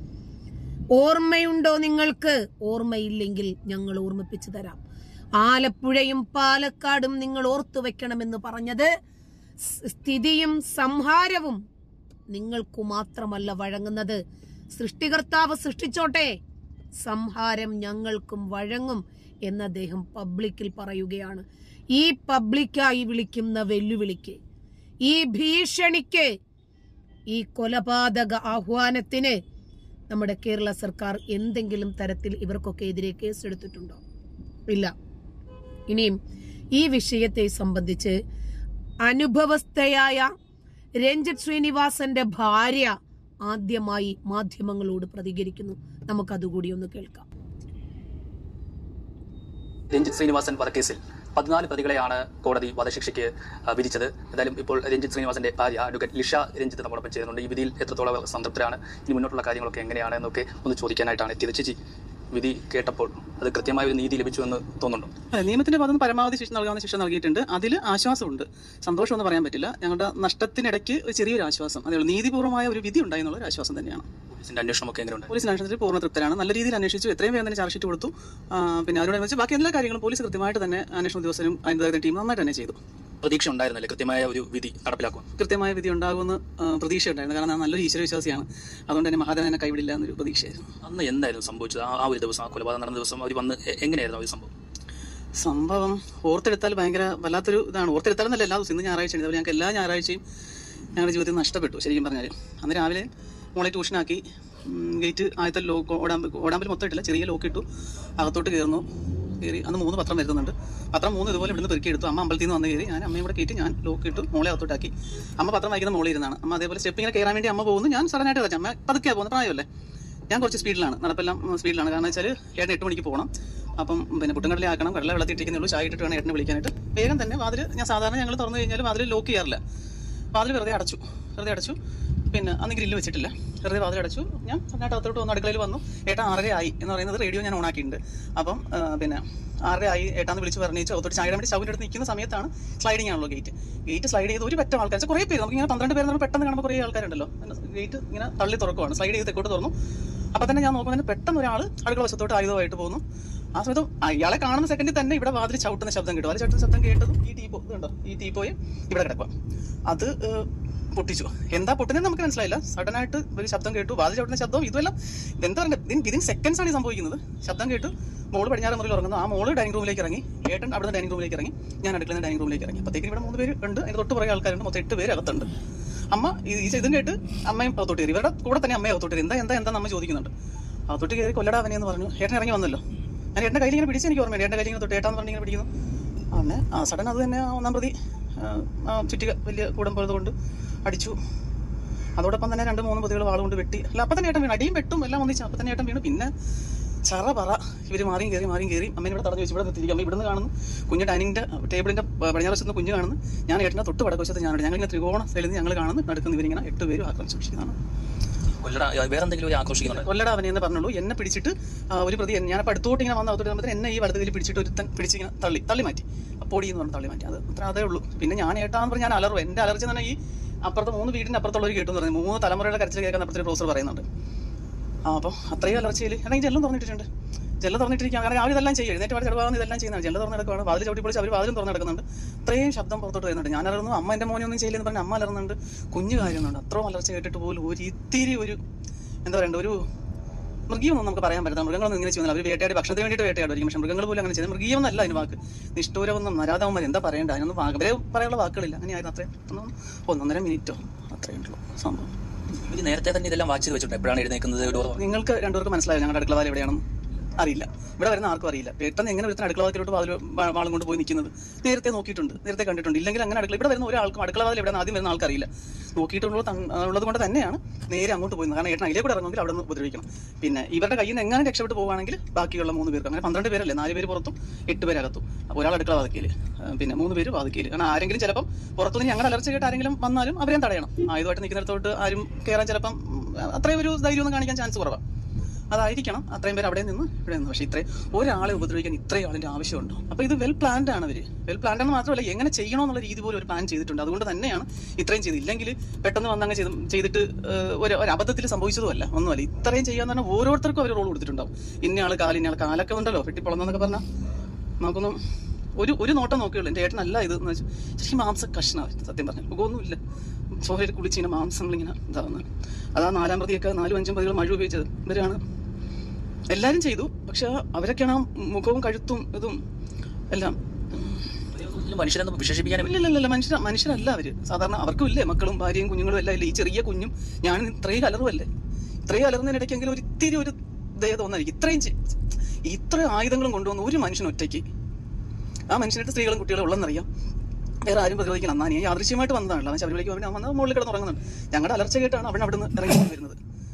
ഓർമ്മയുണ്ടോ നിങ്ങൾക്ക്? ഓർമ്മയില്ലെങ്കിൽ ഞങ്ങൾ ഓർമ്മിപ്പിച്ചു തരാം. ആലപ്പുഴയും പാലക്കാടും നിങ്ങൾ ഓർത്തു വെക്കണമെന്ന് പറഞ്ഞത് സ്ഥിതിയും സംഹാരവും നിങ്ങൾക്കു മാത്രമല്ല വഴങ്ങുന്നത്. സൃഷ്ടികർത്താവ് സൃഷ്ടിച്ചോട്ടെ, സംഹാരം ഞങ്ങൾക്കും വഴങ്ങും എന്ന് അദ്ദേഹം പബ്ലിക്കിൽ പറയുകയാണ്. ഈ പബ്ലിക്കായി വിളിക്കുന്ന വെല്ലുവിളിക്ക്, ഈ ഭീഷണിക്ക്, ഈ കൊലപാതക ആഹ്വാനത്തിന് നമ്മുടെ കേരള സർക്കാർ എന്തെങ്കിലും തരത്തിൽ ഇവർക്കൊക്കെ എതിരെ കേസെടുത്തിട്ടുണ്ടോ? ഇല്ല. ഇനിയും ഈ വിഷയത്തെ സംബന്ധിച്ച് അനുഭവസ്ഥയായ രഞ്ജിത്ത് ശ്രീനിവാസന്റെ ഭാര്യ ആദ്യമായി മാധ്യമങ്ങളോട് പ്രതികരിക്കുന്നു. നമുക്കതുകൂടി ഒന്ന് കേൾക്കാം. രഞ്ജിത്ത് ശ്രീനിവാസൻ വധക്കേസിൽ പതിനാല് പ്രതികളെയാണ് കോടതി വധശിക്ഷയ്ക്ക് വിധിച്ചത്. എന്തായാലും ഇപ്പോൾ രഞ്ജിത്ത് ശ്രീനിവാസന്റെ ഭാര്യ അഡ്വക്കേറ്റ് ലിഷ രഞ്ജിത്ത് നമ്മളോടൊപ്പം ചേരുന്നുണ്ട്. ഈ വിധിയിൽ എത്രത്തോളം സംതൃപ്തരാണ്, ഇനി മുന്നോട്ടുള്ള കാര്യങ്ങളൊക്കെ എങ്ങനെയാണ് എന്നൊക്കെ ഒന്ന് ചോദിക്കാനായിട്ടാണ് എത്തിയത്. ചേച്ചി, വിധി കേട്ടപ്പോൾ അത് കൃത്യമായ ഒരു നീതി ലഭിച്ചു എന്ന് തോന്നുന്നുണ്ടോ? നിയമത്തിന്റെ ഭാഗത്ത് പരമാവധി ശിക്ഷ നൽകാവുന്ന ശിക്ഷ നൽകിയിട്ടുണ്ട്. അതിൽ ആശ്വാസമുണ്ട്, സന്തോഷമെന്ന് പറയാൻ പറ്റില്ല. ഞങ്ങളുടെ നഷ്ടത്തിനിടയ്ക്ക് ഒരു ചെറിയൊരു ആശ്വാസം, അതേ നീതിപൂർവമായ ഒരു വിധി ഉണ്ടായി എന്നുള്ള ഒരു ആശ്വാസം തന്നെയാണ്. പോലീസിന്റെ അന്വേഷണമൊക്കെ എങ്ങനെയുണ്ട്? പോലീസിന്റെ അന്വേഷണത്തിൽ പൂർണ്ണ തൃപ്തരാണ്. നല്ല രീതിയിൽ അന്വേഷിച്ചു, എത്രയും വേഗം തന്നെ ചാർജ് ഷീറ്റ് കൊടുത്തു. പിന്നെ അതിനോടനുബന്ധിച്ച് ബാക്കി എല്ലാ കാര്യങ്ങളും പോലീസ് കൃത്യമായിട്ട് തന്നെ അന്വേഷണ ഉദ്യോഗസ്ഥരും അതിന്റെ ടീം നന്നായിട്ട് തന്നെ ചെയ്തു. പ്രതീക്ഷ ഉണ്ടായിരുന്നല്ലേ കൃത്യമായ ഒരു വിധി നടപ്പിലാക്കും? കൃത്യമായ വിധി ഉണ്ടാകുമെന്ന് പ്രതീക്ഷ ഉണ്ടായിരുന്നു. കാരണം ഞാൻ നല്ലൊരു ഈശ്വരവിശ്വാസിയാണ്. അതുകൊണ്ട് തന്നെ മഹാദേവൻ എന്നെ കൈവിടില്ല എന്നൊരു പ്രതീക്ഷയായിരുന്നു. അന്ന് എന്തായിരുന്നു സംഭവിച്ചത്? ആ ഒരു ദിവസം, ആ കൊലപാതകം നടന്ന ദിവസം അവർ വന്ന് എങ്ങനെയായിരുന്നു ആ ഒരു സംഭവം? സംഭവം ഓർത്തെടുത്താൽ ഭയങ്കര വല്ലാത്തൊരു ഇതാണ്. ഓർത്തെടുത്താലെന്നല്ല എല്ലാ ദിവസവും, ഇന്ന് ഞായറാഴ്ചയാണ്, ഇതുപോലെ ഞങ്ങൾക്ക് എല്ലാ ഞായറാഴ്ചയും ഞങ്ങളുടെ ജീവിതത്തിൽ നഷ്ടപ്പെട്ടു ശരിക്കും പറഞ്ഞാൽ. അന്ന് രാവിലെ മോളെ ട്യൂഷനാക്കി, ഗേറ്റ് ആദ്യത്തെ ലോക്ക് ഓടാമ്പ് ഓടാമ്പിൽ മൊത്തം ഇട്ടില്ല, ചെറിയ ലോക്ക് ഇട്ടു, അകത്തോട്ട് കയറുന്നു. കയറി അന്ന് മൂന്ന് പത്രം വരുന്നുണ്ട്, പത്രം മൂന്ന് ഇതുപോലെ ഇവിടുന്ന് പെരുക്കി എടുത്തു. അമ്മ അമ്പലത്തിൽ നിന്ന് വന്ന് കയറി, ഞാൻ അമ്മയും കൂടെ കയറ്റി ഞാൻ ലോക്ക് ഇട്ടു, മോളെ അകത്തോട്ടാക്കി. അമ്മ പത്രം വായിക്കുന്ന മോളിൽ ഇരുന്നാണ്. അമ്മ അതേപോലെ സ്റ്റെപ്പ് ഇങ്ങനെ കയറാൻ വേണ്ടി അമ്മ പോകുന്നു, ഞാൻ സഡനായിട്ട് വെച്ചാൽ അമ്മ പതുക്കെ പോകുന്ന പ്രായമല്ലേ, ഞാൻ കുറച്ച് സ്പീഡിലാണ്, നടപ്പെല്ലാം സ്പീഡിലാണ്. കാരണം വെച്ചാൽ ഏട്ടൻ എട്ട് മണിക്ക് പോകണം. അപ്പം പിന്നെ പുട്ടുംകടല ആക്കണം, കടല വെള്ളത്തിൽ ഇട്ടിരിക്കുന്നുള്ളൂ, ചായ ഇട്ടിട്ട് വേണം ഏട്ടനെ വിളിക്കാനായിട്ട്. വേഗം തന്നെ വാതിൽ, ഞാൻ സാധാരണ ഞങ്ങൾ തുറന്നു കഴിഞ്ഞാൽ വാതിൽ ലോക്ക് ചെയ്യാറില്ല, വാതിൽ വെറുതെ അടച്ചു വെറുതെ അടച്ചു പിന്നെ അന്ന് ഗ്രില്ല് വെച്ചിട്ടില്ല, വെറുതെ വാതിൽ അടച്ചു. ഞാൻ അതിനകത്ത് അകത്തോട്ട് വന്ന് അടുക്കളയിൽ വന്നു. ഏട്ടാ ആറര ആയി എന്ന് പറയുന്നത് റേഡിയോ ഞാൻ ഓണാക്കിയിട്ടുണ്ട്. അപ്പം പിന്നെ ആറര ആയി ഏട്ടാന്ന് വിളിച്ച് പറഞ്ഞു, അകത്തോട്ട് ചായയുടെ വേണ്ടി സ്റ്റൗവിൻ്റെ അടുത്ത് നിൽക്കുന്ന സമയത്താണ് സ്ലൈഡിങ് ആണല്ലോ ഗേറ്റ്. ഗേറ്റ് സ്ലൈഡ് ചെയ്ത് ഒരു പറ്റ ആൾക്കാർ, കുറേ പേര്, നമുക്ക് ഇങ്ങനെ പന്ത്രണ്ട് പേര് നമ്മൾ പെട്ടെന്ന് കാണുമ്പോൾ കുറേ ആൾക്കാരുണ്ടല്ലോ, ഗേറ്റ് ഇങ്ങനെ തള്ളി തുറക്കുവാണ്, സ്ലൈഡ് ചെയ്ത് തെക്കോട്ട് തുറന്നു. അപ്പം തന്നെ ഞാൻ നോക്കുമ്പോൾ തന്നെ പെട്ടെന്ന് ഒരാൾ അടുക്കള വശത്തോട്ട് ആയുധമായിട്ട് പോകുന്നു. ആ സമയത്ത് അയാളെ കാണുന്ന സെക്കൻഡിൽ തന്നെ ഇവിടെ വാതിൽ ചവിട്ടുന്ന ശബ്ദം കിട്ടും. വാതിൽ ചവിട്ടുന്ന ശബ്ദം കേട്ടതും ഈ ടീപ്പോ ഇതുണ്ടോ, ഈ ടീപ്പോയും ഇവിടെ കിടക്കുക, അത് പൊട്ടിച്ചു. എന്താ പൊട്ടുന്നത് നമുക്ക് മനസ്സിലായില്ല, സഡനായിട്ട് ഒരു ശബ്ദം കേട്ടു, വാതിൽ ചവിട്ടുന്ന ശബ്ദവും ഇതുമെല്ലാം എന്താ പറയുക, ഇതിൻ സെക്കൻഡ്സ് ആണ് സംഭവിക്കുന്നത്. ശബ്ദം കേട്ടു, മോള് പടിഞ്ഞാറ് മുറിയിൽ ഉറങ്ങുന്നു, ആ മോള് ഡൈനിങ് റൂമിലേക്ക് ഇറങ്ങി, ഏട്ടൻ അവിടുന്ന് ഡൈനിങ് റൂമിലേക്ക് ഇറങ്ങി, ഞാൻ അടുക്കളയിൽ ഡൈനിങ് റൂമിലേക്ക് ഇറങ്ങി. അപ്പോഴത്തേക്കും ഇവിടെ മൂന്ന് പേര് ഉണ്ട്, അതിന് തൊട്ട് കുറേ ആൾക്കാരുണ്ട്, മൊത്തം എട്ട് പേര് അകത്തുണ്ട്. അമ്മ ഈ ഇതും കേട്ട് അമ്മയും അകത്തോട്ട് കയറി, ഇവരുടെ കൂടെ തന്നെ അമ്മയും അകത്തോട്ട് കയറി. എന്താ എന്താ എന്താ അമ്മ ചോദിക്കുന്നുണ്ട്. അകത്തോട്ട് കയറി കൊല്ലടാ അവനെ എന്ന് പറഞ്ഞു. ഏട്ടൻ ഇറങ്ങി വന്നല്ലോ, ഞാൻ ഏട്ടൻ്റെ കയ്യിൽ ഇങ്ങനെ പിടിച്ച്, എനിക്ക് ഓർമ്മയുണ്ട് ഏട്ടൻ്റെ കയ്യിൽ ഇങ്ങനെ തൊട്ട് ഏട്ടാന്ന് പറഞ്ഞ് ഇങ്ങനെ പിടിക്കുന്നു. അവനെ ആ സഡൻ അത് തന്നെ ഒന്നാം പ്രതി ചുറ്റിക വലിയ കൂടം പോയത് കൊണ്ട് അടിച്ചു. അതോടൊപ്പം തന്നെ രണ്ട് മൂന്ന് പ്രതികൾ വാളുകൊണ്ട് വെട്ടി. അല്ല അപ്പം തന്നെ ഏട്ടൻ വീണു, അടിയും വെട്ടും എല്ലാം ഒന്നിച്ച് അപ്പം തന്നെ ഏട്ടൻ വീണു. പിന്നെ ചറ പറ ഇവർ മാറിയും കയറി മാറിയും കയറി. അമ്മേനെ ഇവിടെ തടഞ്ഞു വെച്ച് ഇവിടെ നിർത്തിയിരിക്കും. അമ്മ ഇവിടുന്ന് കാണുന്നു, കുഞ്ഞ് ഡൈനിങ്ങിൻ്റെ ടേബിളിൻ്റെ പടിഞ്ഞാറ് വശത്ത് കുഞ്ഞ് കാണുന്നു, ഞാൻ ഏട്ടനെ തൊട്ട് വടക്ക് വശത്ത് ഞാനുണ്ട്. ഞങ്ങളിങ്ങനെ ത്രികോണ സ്ഥലത്ത് നിന്ന് ഞങ്ങൾ കാണുന്നു, നടക്കുന്ന ഇവരിങ്ങനെ എട്ട് പേരും ആക്രമിച്ചു സൂക്ഷിക്കുന്നതാണ്. കൊല്ലട അവനെ എന്ന് പറഞ്ഞുള്ളൂ. എന്നെ പിടിച്ചിട്ട് ഒരു പ്രതി, ഞാനപ്പോൾ അടുത്തോട്ട് ഇങ്ങനെ വന്ന അകത്തോട്ട് എന്നെ ഈ വലത് കയ്യിൽ പിടിച്ചിട്ട് ഒരുത്തൻ പിടിച്ചിങ്ങനെ തള്ളി തള്ളി മാറ്റി, പൊടി എന്ന് പറഞ്ഞ് തള്ളി മാറ്റി. അത് അത്ര അതേ ഉള്ളൂ. പിന്നെ ഞാൻ ഏട്ടാന്ന് പറഞ്ഞ് ഞാൻ അലറും. എൻ്റെ അലർച്ച തന്നെ ഈ അപ്പുറത്ത് മൂന്ന് വീടിൻ്റെ അപ്പുറത്തുള്ളവർ കേട്ടു എന്ന് പറഞ്ഞു, മൂന്ന് തലമുറയുടെ കരച്ചിൽ കേൾക്കാൻ അപ്പുറത്തെ പ്രൊഫസർ പറയുന്നുണ്ട്. ആ അപ്പം അത്രയും അലർച്ചയിൽ അല്ലെങ്കിൽ ജെല്ലും തുറന്നിട്ടുണ്ട്, ജെല്ല തുറന്നിട്ടിരിക്കുക. കാരണം അവർ ഇതെല്ലാം ചെയ്യും, എഴുന്നേറ്റ് വളരെ ചെലവാകുന്ന ഇതെല്ലാം ചെയ്യുന്നതാണ്. ജെല്ല തുറന്ന് നടക്കുകയാണ്, വാതിൽ ചവിട്ടി പൊളിച്ച് അവർ വാതിലും തുറന്ന് നടക്കുന്നുണ്ട്. ഇത്രയും ശബ്ദം പുറത്തോട്ട് വരുന്നുണ്ട്. ഞാൻ അലർന്നു, അമ്മ എൻ്റെ മോനെ ഒന്നും ചെയ്യില്ലെന്ന് പറഞ്ഞ് അമ്മ അലർന്നുണ്ട്, കുഞ്ഞു കാര്യമുണ്ട്. അത്രയും അലർച്ച കേട്ടിട്ട് പോലും ഒരു ഇത്തിരി ഒരു എന്താ പറയണ്ട, ഒരു മൃഗീയമൊന്നും നമുക്ക് പറയാൻ പറ്റില്ല. മൃഗങ്ങളൊന്നും ഇങ്ങനെ ചെയ്യുന്നില്ല, അവർ വേട്ടയാടി ഭക്ഷണത്തിന് വേണ്ടിയിട്ട് വേട്ടയാടുമായിരിക്കും, പക്ഷേ മൃഗങ്ങൾ പോലും അങ്ങനെ ചെയ്യുന്നത് മൃഗീയമൊന്നല്ല അതിന് വാക്ക്. നിഷ്ഠൂരമൊന്നും നരാധവന്മാർ എന്താ പറയേണ്ട, അതിനൊന്നും അവരെ പറയാനുള്ള വാക്കുകളില്ല. അങ്ങനെയായിരുന്നു. അത്രയും ഒന്നൊന്നര മിനിറ്റോ അത്രയും ഉള്ളൂ സംഭവം. നേരത്തെ തന്നെ ഇതെല്ലാം വാച്ച് വെച്ചിട്ടുണ്ട്, എപ്പോഴാണ് എഴുന്നേക്കുന്നത്? നിങ്ങൾക്ക് രണ്ടുപേർക്ക് മനസ്സിലായോ ഞങ്ങളുടെ അടുക്കള വാതിൽ എവിടെയാണെന്ന്? അറിയില്ല, ഇവിടെ വരുന്ന ആർക്കും അറിയില്ല. പെട്ടെന്ന് എങ്ങനെ വരുന്ന അടുക്കള വാതിലോട്ട് വാതിൽ വാളും കൊണ്ട് പോയി നിൽക്കുന്നത് നേരത്തെ നോക്കിയിട്ടുണ്ട്, നേരത്തെ കണ്ടിട്ടുണ്ട്. ഇല്ലെങ്കിൽ അങ്ങനെ അടുക്കള ഇവിടെ വരുന്ന ഒരാൾക്കും അടുക്കള വാതിൽ എവിടെ ആദ്യം വരുന്ന ആൾക്കറിയില്ല. നോക്കിയിട്ടുള്ളത് ഉള്ളത് കൊണ്ട് തന്നെയാണ് നേരെ അങ്ങോട്ട് പോയിരുന്നത്. കാരണം ഏട്ടൻ അതിലേക്ക് കൂടെ ഇറങ്ങുമെങ്കിൽ അവിടെ നിന്ന് ഉപദ്രവിക്കണം. പിന്നെ ഇവരുടെ കയ്യിൽ നിന്ന് എങ്ങനെ രക്ഷപ്പെട്ട് പോകുകയാണെങ്കിൽ ബാക്കിയുള്ള മൂന്ന് പേർക്ക്, അങ്ങനെ പന്ത്രണ്ട് പേരല്ലേ, നാല് പേര് പുറത്തും എട്ട് പേരകത്തും. ഒരാൾ അടുക്കള വാതിക്കയിൽ, പിന്നെ മൂന്ന് പേര് വാതിക്കയിൽ. കാരണം ആരെങ്കിലും ചിലപ്പം പുറത്തുനിന്ന് ഞങ്ങളുടെ അലർച്ച കേട്ട് ആരെങ്കിലും വന്നാലും അവരെയും തടയണം. ആയുധമായിട്ട് നിൽക്കുന്നിടത്തോട്ട് ആരും കയറാൻ ചിലപ്പം അത്രയും ഒരു ധൈര്യമൊന്നും കാണിക്കാൻ ചാൻസ് കുറവാണ്. അതായിരിക്കണം അത്രയും പേര് അവിടെ നിന്ന് ഇവിടെ നിന്ന്. പക്ഷേ ഇത്രയും ഒരാളെ ഉപദ്രവിക്കാൻ ഇത്രയും ആളിൻ്റെ ആവശ്യമുണ്ടോ? അപ്പോൾ ഇത് വെൽ പ്ലാൻഡ് ആണ്. അവർ വെൽ പ്ലാൻഡ് എന്ന് മാത്രമല്ല, എങ്ങനെ ചെയ്യണമെന്നുള്ള രീതി പോലും ഒരു പ്ലാൻ ചെയ്തിട്ടുണ്ട്. അതുകൊണ്ട് തന്നെയാണ് ഇത്രയും ചെയ്ത്. ഇല്ലെങ്കിൽ പെട്ടെന്ന് വന്നങ്ങ് ചെയ്ത് ചെയ്തിട്ട് ഒരു ഒരു അബദ്ധത്തിൽ സംഭവിച്ചതുമല്ല, ഒന്നുമല്ല. ഇത്രയും ചെയ്യാന്ന് പറഞ്ഞാൽ ഓരോരുത്തർക്കും അവർ റോൾ കൊടുത്തിട്ടുണ്ടാവും. ഇന്നയാൾ കാല്, ഇന്നയാൾ കാലൊക്കെ ഉണ്ടല്ലോ വെട്ടിപ്പൊളന്നൊക്കെ പറഞ്ഞാൽ നമുക്കൊന്നും ഒരു ഒരു നോട്ടം നോക്കിയുള്ളൂ. എൻ്റെ ഏട്ടനല്ല ഇത് എന്ന് വെച്ചാൽ ശരിക്കും മാംസ കഷ്ണമാണ് സത്യം പറഞ്ഞാൽ. മുഖമൊന്നുമില്ല, ചോരയിൽ കുളിച്ചിങ്ങനെ മാംസങ്ങളിങ്ങനെ ഇതാവുന്നത്. അതാ നാലാം പ്രതിയൊക്കെ നാലും അഞ്ചും പ്രതികൾ മഴ ഉപയോഗിച്ചത് ഇവരാണ്. എല്ലാവരും ചെയ്തു, പക്ഷെ അവരൊക്കെയാണ് ആ മുഖവും കഴുത്തും ഇതും എല്ലാം. മനുഷ്യരെന്ന് വിശേഷിപ്പിക്കാൻ ഇല്ലല്ല, മനുഷ്യ മനുഷ്യരല്ല അവര്. സാധാരണ അവർക്കും ഇല്ലേ മക്കളും ഭാര്യയും കുഞ്ഞുങ്ങളും എല്ലാം ഇല്ലേ. ഈ ചെറിയ കുഞ്ഞും ഞാൻ ഇത്രയും കലറുമല്ലേ, ഇത്രയും കലർന്നതിനിടയ്ക്കെങ്കിലും ഒരു ഇത്തിരി ഒരു ദയ തോന്നായിരിക്കും. ഇത്രയും ഇത്രയും ആയുധങ്ങളും കൊണ്ടുവന്ന് ഒരു മനുഷ്യൻ ഒറ്റയ്ക്ക്, ആ മനുഷ്യനായിട്ട് സ്ത്രീകളും കുട്ടികളും ഉള്ളെന്നറിയാം. വേറെ ആരും പ്രതിരോധിക്കണം. അന്നാ ഞാൻ യാദൃശ്യമായിട്ട് വന്നതാണല്ലോ. അവൻ ശബരിമലയ്ക്ക് അവൻ വന്ന മുകളിൽ കിടന്ന് ഉറങ്ങുന്നുണ്ട്. ഞങ്ങളുടെ അലർച്ച കേട്ടാണ് അവൻ അവിടെ നിന്ന് ഇറങ്ങി വരുന്നത്.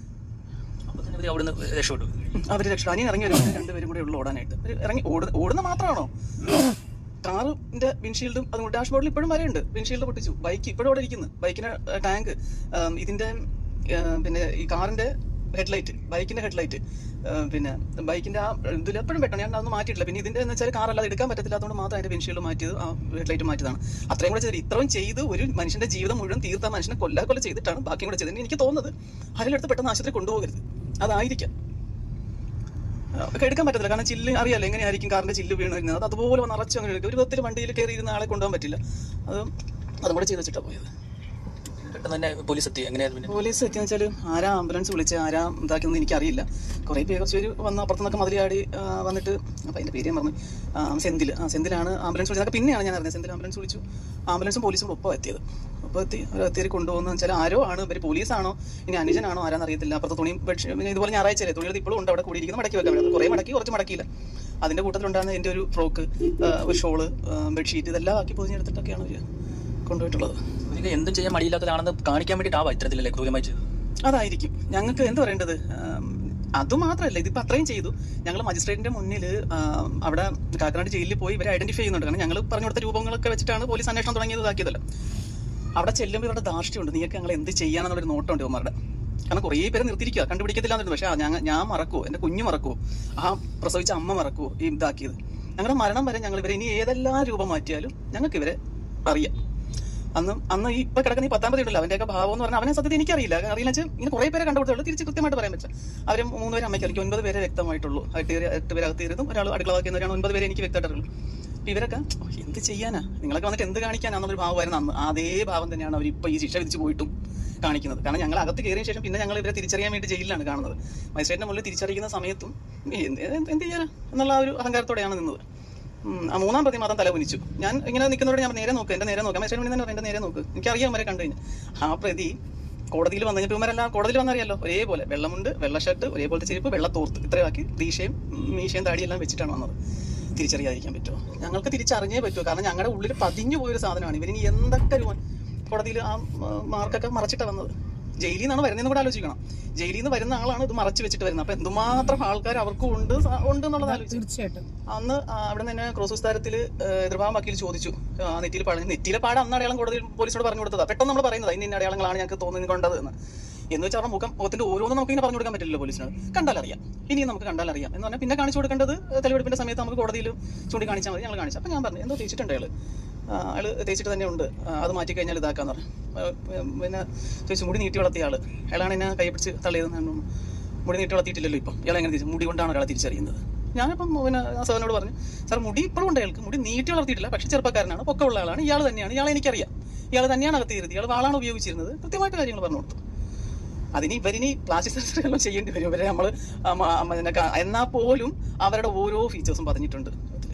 അവര് രക്ഷ അനിയൻ ഇറങ്ങി വരുമ്പോൾ രണ്ടുപേരും കൂടെ ഉള്ളു ഓടാനായിട്ട്. ഇറങ്ങി ഓട് ഓടുന്ന മാത്രമാണോ? കാറിന്റെ വിൻഷീൽഡും അതുകൊണ്ട് ഡാഷ്ബോർഡിൽ ഇപ്പോഴും വരെയുണ്ട്. വിൻഷീൽഡ് പൊട്ടിച്ചു. ബൈക്ക് ഇപ്പോഴും അവിടെ ഇരിക്കുന്നു. ബൈക്കിന്റെ ടാങ്ക്, ഇതിന്റെ പിന്നെ ഈ കാറിന്റെ ഹെഡ്ലൈറ്റ്, ബൈക്കിന്റെ ഹെഡ്ലൈറ്റ്, പിന്നെ ബൈക്കിന്റെ ആ ഇതിൽ എപ്പോഴും പെട്ടെന്ന് ഞാൻ അതൊന്നും മാറ്റിയിട്ടില്ല. പിന്നെ ഇതിന്റെ എന്ന് വെച്ചാൽ കാറല്ലാതെ എടുക്കാൻ പറ്റത്തില്ലാത്തതുകൊണ്ട് മാത്രം അതിന്റെ വിൻഷീൽഡ് മാറ്റിയത്, ആ ഹെഡ്ലൈറ്റ് മാറ്റിയതാണ്. അത്രയും കൂടെ ചെയ്ത് ഇത്രയും ചെയ്ത് ഒരു മനുഷ്യന്റെ ജീവിതം മുഴുവൻ തീർത്ത മനുഷ്യനെ കൊല്ലാ കൊല്ല ചെയ്തിട്ടാണ് ബാക്കിയും കൂടെ ചെയ്തത്. എനിക്ക് തോന്നുന്നത് അതിലെടുത്ത് പെട്ടെന്ന് ആശുപത്രി കൊണ്ടുപോകരുത്, അതായിരിക്കാം. എടുക്കാൻ പറ്റത്തില്ല. കാരണം ചില്ല് അറിയാലോ എങ്ങനെയായിരിക്കും കാറിന്റെ ചില്ല് വീണിരുന്നത്. അത് അതുപോലെ വന്ന് അറച്ചു അങ്ങനെ എടുക്കും. ഒരു വിധത്തിൽ വണ്ടിയിൽ കയറി ഇരുന്ന ആളെ കൊണ്ടുപോകാൻ പറ്റില്ല. അത് അതും കൂടെ ചെയ്ത് വെച്ചിട്ടാണ് പോയത്. പെട്ടെന്ന് തന്നെ പോലീസ് എത്തി. എങ്ങനെയായിരുന്നു പോലീസ് എത്തിയെന്ന് വെച്ചാൽ ആരാ ആംബുലൻസ് വിളിച്ച് ആരാ ഇതാക്കിയെന്ന് എനിക്കറിയില്ല. കുറേ പേര് കുറച്ച് പേര് വന്ന് അപ്പുറത്തുനിന്നൊക്കെ മതിലാടി വന്നിട്ട്, അപ്പം അതിൻ്റെ പേര് ഞാൻ പറഞ്ഞു, സെന്തിൽ ആ സെന്തിലാണ് ആംബുലൻസ് വിളിച്ചത്. പിന്നെയാണ് ഞാൻ അറിഞ്ഞത് സെന്തിൽ ആംബുലൻസ് വിളിച്ചു. ആംബുലൻസും പോലീസും ഒപ്പം എത്തിയത്. ഒപ്പം എത്തി എത്തിയത് കൊണ്ടുപോകുന്നത് വെച്ചാൽ ആരോ ആണ്, ഇവർ പോലീസാണോ ഇനി അനുജനാണോ ആരാന്ന് അറിയത്തില്ല. അപ്പുറത്ത് തുണി ബെഡ്ഷീറ്റ് ഇതുപോലെ ഞായറാഴ്ച തുണികൾ ഇപ്പോഴും ഉണ്ട് അവിടെ കൂടിയിരിക്കുന്നത്. മടക്കി വെക്കാൻ കുറേ മടക്കി കുറച്ച് മടക്കിയില്ല. അതിൻ്റെ കൂട്ടത്തിലുണ്ടാകുന്ന എൻ്റെ ഒരു ഫ്രോക്ക്, ഒരു ഷോള്, ബെഡ്ഷീറ്റ് ഇതെല്ലാം ആക്കി പൊതിഞ്ഞെടുത്തിട്ടൊക്കെയാണ് അവർ കൊണ്ടുപോയിട്ടുള്ളത്. എന്തും ചെയ്യാൻ മടിയില്ലാത്തതാണെന്ന് കാണിക്കാൻ വേണ്ടിയിട്ടാവാം ഇത്തരത്തിലല്ലേ ക്രൂരമായി ചെയ്തു. അതായിരിക്കും ഞങ്ങൾക്ക് എന്ത് പറയേണ്ടത്. അതുമാത്രമല്ല, ഇതിപ്പോൾ അത്രയും ചെയ്തു. ഞങ്ങൾ മജിസ്ട്രേറ്റിന്റെ മുന്നിൽ അവിടെ കാക്കനാട് ജയിലിൽ പോയി ഇവരെ ഐഡന്റിഫൈ ചെയ്യുന്നുണ്ട്. കാരണം ഞങ്ങൾ പറഞ്ഞു കൊടുത്ത രൂപങ്ങളൊക്കെ വെച്ചിട്ടാണ് പോലീസ് അന്വേഷണം തുടങ്ങിയത്, ഇതാക്കിയതല്ല. അവിടെ ചെല്ലുമ്പോൾ ഇവരുടെ ധാർഷ്ട്യമുണ്ട്, നിങ്ങൾക്ക് ഞങ്ങൾ എന്ത് ചെയ്യാനെന്നുള്ളൊരു നോട്ടമുണ്ട് ഇവന്മാരുടെ. കാരണം കുറേ പേര് നിർത്തിയിരിക്കുക, കണ്ടുപിടിക്കത്തില്ലാന്നുണ്ട്. പക്ഷേ ഞങ്ങൾ ഞാൻ മറക്കുമോ, എൻ്റെ കുഞ്ഞു മറക്കുമോ, ആ പ്രസവിച്ച അമ്മ മറക്കുമോ ഈ ഇതാക്കിയത്. ഞങ്ങളുടെ മരണം വരെ ഞങ്ങൾ ഇവരെ ഇനി ഏതെല്ലാം രൂപം മാറ്റിയാലും ഞങ്ങൾക്ക് ഇവരെ അറിയാം. അന്ന് അന്ന് ഈ ഇപ്പൊ കിടക്കുന്ന ഈ പത്താം പ്രതി ഉണ്ടല്ലോ, അവന്റെയൊക്കെ ഭാവം എന്ന് പറഞ്ഞാൽ അവനെ സത്യത്തിൽ എനിക്കറിയില്ല. അറിയില്ല വെച്ചാൽ ഇങ്ങനെ കുറെ പേരെ കണ്ടുപിടുത്തുള്ളൂ, തിരിച്ച് കൃത്യമായിട്ട് പറയാൻ പറ്റില്ല. അവരെ മൂന്ന് പേര് അമ്മയ്ക്ക് അല്ലെങ്കിൽ ഒൻപത് പേരെ വ്യക്തമായിട്ടുള്ളൂ. എട്ട് പേര് എട്ട് പേര് അകത്തിരുന്നും ഒരാൾ അടുക്കളവാക്കുന്നവരാണ്. ഒൻപത് പേരെ എനിക്ക് വ്യക്തമായിട്ടുള്ളൂ. അപ്പൊ ഇവരൊക്കെ എന്ത് ചെയ്യാനാ, നിങ്ങളൊക്കെ വന്നിട്ട് എന്ത് കാണിക്കാനാണെന്നൊരു ഭാവമായിരുന്നു അന്ന്. അതേ ഭാവം തന്നെയാണ് അവർ ഇപ്പൊ ഈ ശിക്ഷ വിധിച്ച് പോയിട്ടും കാണിക്കുന്നത്. കാരണം ഞങ്ങൾ അകത്ത് കയറിയ ശേഷം പിന്നെ ഞങ്ങൾ ഇവരെ തിരിച്ചറിയാൻ വേണ്ടി ജയിലിലാണ് കാണുന്നത്. മജിസ്ട്രേറ്റിന്റെ മുന്നിൽ തിരിച്ചറിയിക്കുന്ന സമയത്തും എന്ത് ചെയ്യാനാ എന്നുള്ള ഒരു അഹങ്കാരത്തോടെയാണ് നിന്നത്. ആ മൂന്നാം പ്രതി മാത്രം തല കുനിച്ചു. ഞാൻ ഇങ്ങനെ നിൽക്കുന്നതോടെ ഞാൻ നേരെ നോക്കുക, എന്റെ നേരെ നോക്കാം, മജിസ്ട്രേറ്റ് മുന്നിൽ തന്നെ എന്റെ നേരെ നോക്ക്, എനിക്കറിയാം അവരെ കണ്ടു കഴിഞ്ഞാൽ. ആ പ്രതി കോടതിയിൽ വന്നു കഴിഞ്ഞിട്ട് ഇവരെല്ലാം കോടതിയിൽ വന്നറിയാലോ, ഒരേപോലെ വെള്ളമുണ്ട്, വെള്ള ഷർട്ട്, ഒരേപോലത്തെ ചെരുപ്പ്, വെള്ള തോർത്ത്, ഇത്രയാക്കി ദീശയും മീശയും താടിയെല്ലാം വെച്ചിട്ടാണ് വന്നത്. തിരിച്ചറിയാതിരിക്കാൻ പറ്റുമോ? ഞങ്ങൾക്ക് തിരിച്ചറിഞ്ഞേ പറ്റുമോ? കാരണം ഞങ്ങളുടെ ഉള്ളിൽ പതിഞ്ഞു പോയൊരു സാധനമാണ്. ഇവരിനി എന്തൊക്കെ കോടതിയിൽ ആ മാർക്കൊക്കെ മറച്ചിട്ടാണ് വന്നത്. ജയിലിൽ നിന്നാണ് വരുന്നതെന്ന് കൂടെ ആലോചിക്കണം. ജയിലിൽ നിന്ന് വരുന്ന ആളാണ് ഇത് മറച്ചു വെച്ചിട്ട് വരുന്നത്. അപ്പൊ എന്തുമാത്രം ആൾക്കാർ അവർക്കും ഉണ്ട് ഉണ്ട് എന്നുള്ളത് ആലോചിച്ചു. തീർച്ചയായിട്ടും അന്ന് അവിടെ തന്നെ ക്രോസ് വിസ്താരത്തിൽ എതിർഭാഗം വക്കീൽ ചോദിച്ചു, നെറ്റിയിൽ പാട നെറ്റിയിലെ പാട അന്ന് അടയാളം കോടതിയിൽ പോലീസിനോട് പറഞ്ഞു കൊടുത്തത്. പെട്ടെന്ന് നമ്മൾ പറയുന്നത് ഇന്ന ഇന്ന അടയാളങ്ങളാണ് ഞങ്ങൾക്ക് തോന്നുന്നത് കൊണ്ടത് എന്ന്. എന്ന് വെച്ചാൽ അവരുടെ മുഖം മുഖത്തിന്റെ ഓരോന്നും നമുക്ക് ഇങ്ങനെ പറഞ്ഞു കൊടുക്കാൻ പറ്റില്ലല്ലോ പോലീസിനോട്. കണ്ടാലറിയാം, ഇനിയും നമുക്ക് കണ്ടാലറിയാം എന്ന് പറഞ്ഞാൽ പിന്നെ കാണിച്ചു കൊടുക്കേണ്ടത് തെളിവെടുപ്പിന്റെ സമയത്ത് നമുക്ക് കോടതിയിൽ ചൂണ്ടിക്കാണിച്ചാൽ മതി. ഞങ്ങൾ കാണിച്ചു. അപ്പൊ ഞാൻ പറഞ്ഞു എന്തോ തേച്ചിട്ടുണ്ട് അയാൾ അയാൾ തേച്ചിട്ട് തന്നെ ഉണ്ട്, അത് മാറ്റി കഴിഞ്ഞാൽ ഇതാക്കാന്ന് പറഞ്ഞു. പിന്നെ ചോദിച്ചു മുടി നീട്ടി വളർത്തിയ ആള് അയാളാണ് എന്നെ കൈ പിടിച്ച് തള്ളിയത്. മുടി നീട്ടി വളർത്തിയിട്ടില്ലല്ലോ ഇപ്പം, ഇയാൾ എങ്ങനെ തിരിച്ചു മുടി കൊണ്ടാണ് ഒരാളെ തിരിച്ചറിയുന്നത്. ഞാനിപ്പം പിന്നെ ആ സാറിനോട് പറഞ്ഞു, സാർ മുടി ഇപ്പോഴും ഉണ്ട്, അയാൾക്ക് മുടി നീട്ടി വളർത്തിയിട്ടില്ല, പക്ഷേ ചെറുപ്പക്കാരനാണ്, പൊക്കമുള്ള ആളാണ്, ഇയാൾ തന്നെയാണ്, ഇയാളെ എനിക്കറിയാം, ഇയാൾ തന്നെയാണ് അകത്തിയിരുന്നത്, ഇയാൾ വാളാണ് ഉപയോഗിച്ചിരുന്നത്, കൃത്യമായിട്ട് കാര്യങ്ങൾ പറഞ്ഞു കൊടുത്തു. അതിന് ഇവരിനി പ്ലാസ്റ്റിക് സർജറി എല്ലാം ചെയ്യേണ്ടി വരും. ഇവരെ നമ്മൾ എന്നാൽ പോലും അവരുടെ ഓരോ ഫീച്ചേഴ്സും പറഞ്ഞിട്ടുണ്ട്.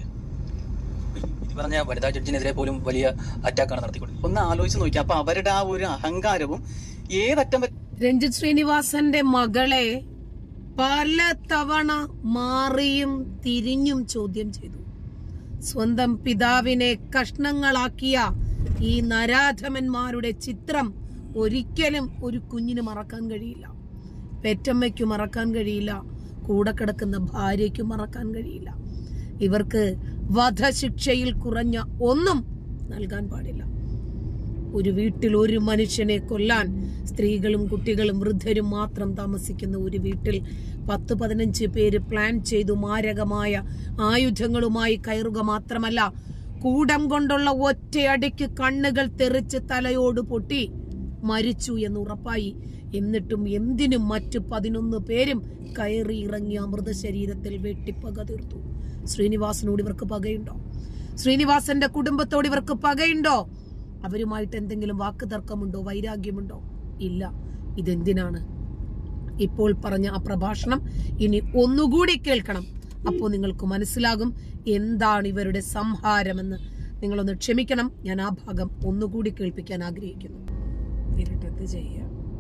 പറഞ്ഞ വനിതാ ജഡ്ജിനെതിരെ പോലും വലിയ അറ്റാക്കാണ് നടത്തിക്കൊണ്ടത്. ഒന്ന് ആലോചിച്ച് നോക്കി. അപ്പൊ അവരുടെ ആ ഒരു അഹങ്കാരവും ഏതറ്റം. രഞ്ജിത്ത് ശ്രീനിവാസന്റെ മകളെ പല തവണ മാറിയും തിരിഞ്ഞും ചോദ്യം ചെയ്തു. സ്വന്തം പിതാവിനെ കഷ്ണങ്ങളാക്കിയ ഈ നരാധമന്മാരുടെ ചിത്രം ഒരിക്കലും ഒരു കുഞ്ഞിന് മറക്കാൻ കഴിയില്ല. പെറ്റമ്മയ്ക്ക് മറക്കാൻ കഴിയില്ല, കൂടെ കിടക്കുന്ന ഭാര്യയ്ക്ക് മറക്കാൻ കഴിയില്ല. ഇവർക്ക് വധശിക്ഷയിൽ കുറഞ്ഞ ഒന്നും നൽകാൻ പാടില്ല. ഒരു വീട്ടിൽ ഒരു മനുഷ്യനെ കൊല്ലാൻ സ്ത്രീകളും കുട്ടികളും വൃദ്ധരും മാത്രം താമസിക്കുന്ന ഒരു വീട്ടിൽ പത്ത് പതിനഞ്ച് പേര് പ്ലാൻ ചെയ്തു മാരകമായ ആയുധങ്ങളുമായി കയറുക മാത്രമല്ല, കൂടം കൊണ്ടുള്ള ഒറ്റയടിക്ക് കണ്ണുകൾ തെറിച്ച് തലയോട് പൊട്ടി മരിച്ചു എന്ന് ഉറപ്പായി. എന്നിട്ടും എന്തിനും മറ്റു പതിനൊന്ന് പേരും കയറി ഇറങ്ങിയ മൃതശരീരത്തിൽ വെട്ടിപ്പക തീർത്തു. ശ്രീനിവാസനോട് ഇവർക്ക് പകയുണ്ടോ? ശ്രീനിവാസന്റെ കുടുംബത്തോട് ഇവർക്ക് പകയുണ്ടോ? അവരുമായിട്ട് എന്തെങ്കിലും വാക്ക് തർക്കമുണ്ടോ, വൈരാഗ്യമുണ്ടോ? ഇല്ല. ഇതെന്തിനാണ്? ഇപ്പോൾ പറഞ്ഞ ആ പ്രഭാഷണം ഇനി ഒന്നുകൂടി കേൾക്കണം. അപ്പോൾ നിങ്ങൾക്ക് മനസ്സിലാകും എന്താണ് ഇവരുടെ സംഹാരമെന്ന്. നിങ്ങളൊന്ന് ക്ഷമിക്കണം, ഞാൻ ആ ഭാഗം ഒന്നുകൂടി കേൾപ്പിക്കാൻ ആഗ്രഹിക്കുന്നു. ഇരുട്ടത്ത് ചെയ്യാം.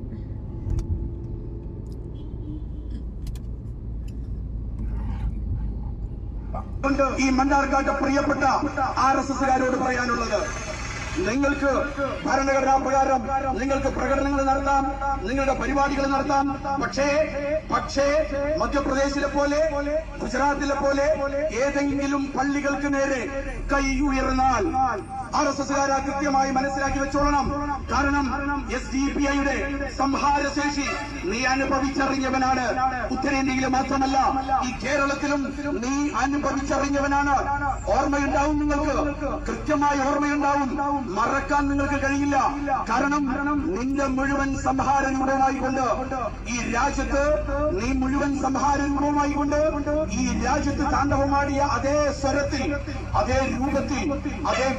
ഈ മണ്ണാർക്കാട്ട് പ്രിയപ്പെട്ട ആർ എസ് എസുകാരോട് പറയാനുള്ളത്, നിങ്ങൾക്ക് ഭരണഘടനാ പ്രകാരം നിങ്ങൾക്ക് പ്രകടനങ്ങൾ നടത്താം, നിങ്ങളുടെ പരിപാടികൾ നടത്താം. പക്ഷേ പക്ഷേ മധ്യപ്രദേശിലെ പോലെ ഗുജറാത്തിലെ പോലെ ഏതെങ്കിലും പള്ളികൾക്ക് നേരെ കൈ ഉയർന്നാൽ ആർ എസ് എസുകാരാ കൃത്യമായി മനസ്സിലാക്കി വെച്ചോളണം. കാരണം എസ് ഡി പി ഐയുടെ സംഹാരശേഷി നീ അനുഭവിച്ചറിഞ്ഞവനാണ്. ഉത്തരേന്ത്യയിലെ മാത്രമല്ല ഈ കേരളത്തിലും നീ അനുഭവിച്ചറിഞ്ഞവനാണ്. ഓർമ്മയുണ്ടാവും, നിങ്ങൾക്ക് കൃത്യമായി ഓർമ്മയുണ്ടാവും. മറക്കാൻ നിങ്ങൾക്ക് കഴിയില്ല. കാരണം നിന്റെ മുഴുവൻ സംഹാരങ്ങളുമായി കൊണ്ട് ഈ രാജ്യത്ത് നീ മുഴുവൻ സംഹാരങ്ങളുമായി കൊണ്ട് ഈ രാജ്യത്ത് താണ്ഡവമാടിയ അതേ സ്വരത്തിൽ, അതേ രൂപത്തിൽ, അതേ വേഗത്തിൽ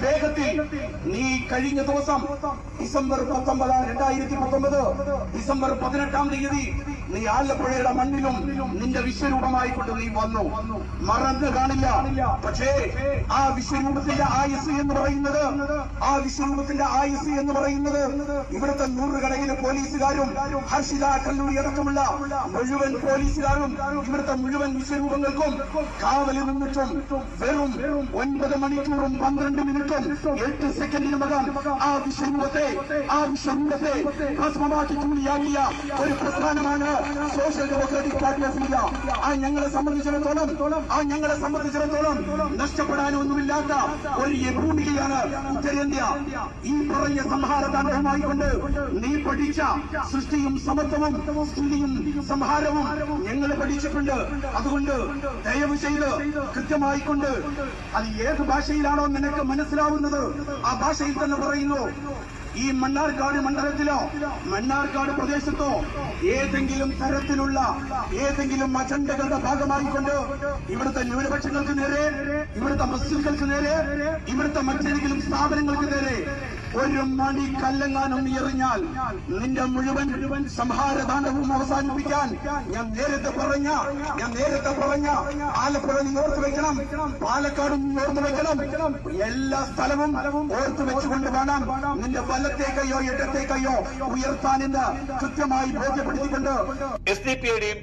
വേഗത്തിൽ നീ കഴിഞ്ഞ ദിവസം ഡിസംബർ പത്തൊമ്പത് രണ്ടായിരത്തി പത്തൊമ്പത് ഡിസംബർ പതിനെട്ടാം തീയതി നീ ആലപ്പുഴയുടെ മണ്ണിലും നിന്റെ വിശ്വരൂപമായിക്കൊണ്ട് നീ വന്നു. മറന്നു കാണില്ല. പക്ഷേ ആ വിശ്വരൂപത്തിന്റെ ആയുസ് എന്ന് പറയുന്നത് ആ വിശ്വരൂപത്തിന്റെ ആയുസ് എന്ന് പറയുന്നത് ഇവിടുത്തെ നൂറുകണക്കിന് പോലീസുകാരും ഹർഷിത കല്ലൂരി അടക്കമുള്ള മുഴുവൻ പോലീസുകാരും ഇവിടുത്തെ മുഴുവൻ വിശ്വരൂപങ്ങൾക്കും കാവലിൽ നിന്നിട്ടും വെറും ഒൻപത് മണിക്കൂറും പന്ത്രണ്ട് മിനിറ്റും എട്ട് സെക്കൻഡിനുമകം ആ വിശ്വരൂപത്തെ ആ വിശ്വരൂപത്തെ ഭസ്മമാക്കി കൂടിയാക്കിയ ഒരു പ്രസ്ഥാനമാണ് Social Democratic Party of India. ആ ഞങ്ങളെ സംബന്ധിച്ചിടത്തോളം ആ ഞങ്ങളെ സംബന്ധിച്ചിടത്തോളം നഷ്ടപ്പെടാനൊന്നുമില്ലാത്ത ഒരു ഭൂമികയാണ് ഉത്തരേന്ത്യ. ഈ പറഞ്ഞ സംഹാരതാണ്ഡവമായിക്കൊണ്ട് നീ പഠിച്ച സൃഷ്ടിയും സമത്വവും സ്ഥിതിയും സംഹാരവും ഞങ്ങൾ പഠിച്ചിട്ടുണ്ട്. അതുകൊണ്ട് ദയവ് ചെയ്ത് കൃത്യമായിക്കൊണ്ട് അത് ഏത് ഭാഷയിലാണോ നിനക്ക് മനസ്സിലാവുന്നത് ആ ഭാഷയിൽ തന്നെ പറയുന്നു. ഈ മണ്ണാർക്കാട് മണ്ഡലത്തിലോ മണ്ണാർക്കാട് പ്രദേശത്തോ ഏതെങ്കിലും തരത്തിലുള്ള ഏതെങ്കിലും അജണ്ടകളുടെ ഭാഗമായിക്കൊണ്ട് ഇവിടുത്തെ ന്യൂനപക്ഷങ്ങൾക്ക് നേരെ ഇവിടുത്തെ മുസ്ലിംകൾക്ക് നേരെ ഇവിടുത്തെ മറ്റേതെങ്കിലും സ്ഥാപനങ്ങൾക്ക് നേരെ ഒരു മണി കല്ലെങ്ങാനും നീ എറിഞ്ഞാൽ നിന്റെ മുഴുവൻ മുഴുവൻ സംഹാരതാണ്ഡവും അവസാനിപ്പിക്കാൻ ഞാൻ നേരത്തെ പറഞ്ഞ ഞാൻ നേരത്തെ പറഞ്ഞ ആലപ്പുഴ നീ ഓർത്തു വെക്കണം, പാലക്കാടും നീ ഓർത്തു വെക്കണം. എല്ലാ സ്ഥലവും ഓർത്തു വെച്ചുകൊണ്ട് വേണം നിന്റെ വലത്തേക്കയോ ഇടത്തേക്കയോ ഉയർത്താനെന്ന് കൃത്യമായി ബോധ്യപ്പെടുത്തിക്കൊണ്ട് എസ് ഡി പിയുടെയും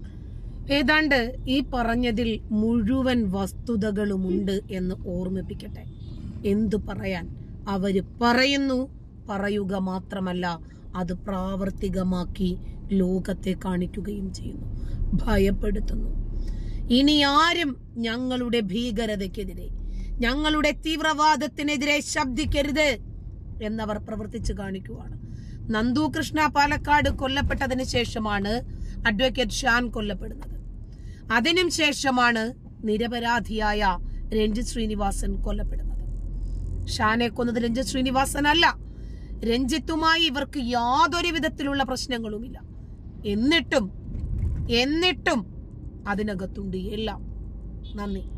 ഏതാണ്ട് ഈ പറഞ്ഞതിൽ മുഴുവൻ വസ്തുതകളുമുണ്ട് എന്ന് ഓർമ്മിപ്പിക്കട്ടെ. എന്തു പറയാൻ അവര് പറയുന്നു, പറയുക മാത്രമല്ല അത് പ്രാവർത്തികമാക്കി ലോകത്തെ കാണിക്കുകയും ചെയ്യുന്നു, ഭയപ്പെടുത്തുന്നു. ഇനി ആരും ഞങ്ങളുടെ ഭീകരതയ്ക്കെതിരെ ഞങ്ങളുടെ തീവ്രവാദത്തിനെതിരെ ശബ്ദിക്കരുത് എന്നവർ പ്രവർത്തിച്ചു കാണിക്കുവാണ്. നന്ദു കൃഷ്ണ പാലക്കാട് കൊല്ലപ്പെട്ടതിന് ശേഷമാണ് അഡ്വക്കേറ്റ് ഷാൻ കൊല്ലപ്പെടുന്നത്. അതിനും ശേഷമാണ് നിരപരാധിയായ രഞ്ജിത്ത് ശ്രീനിവാസൻ കൊല്ലപ്പെടുന്നത്. ഷാനെ കൊന്നത് രഞ്ജിത്ത് ശ്രീനിവാസൻ അല്ല. രഞ്ജിത്തുമായി ഇവർക്ക് യാതൊരു വിധത്തിലുള്ള പ്രശ്നങ്ങളുമില്ല. എന്നിട്ടും എന്നിട്ടും അതിനകത്തുണ്ട് എല്ലാം. നന്ദി.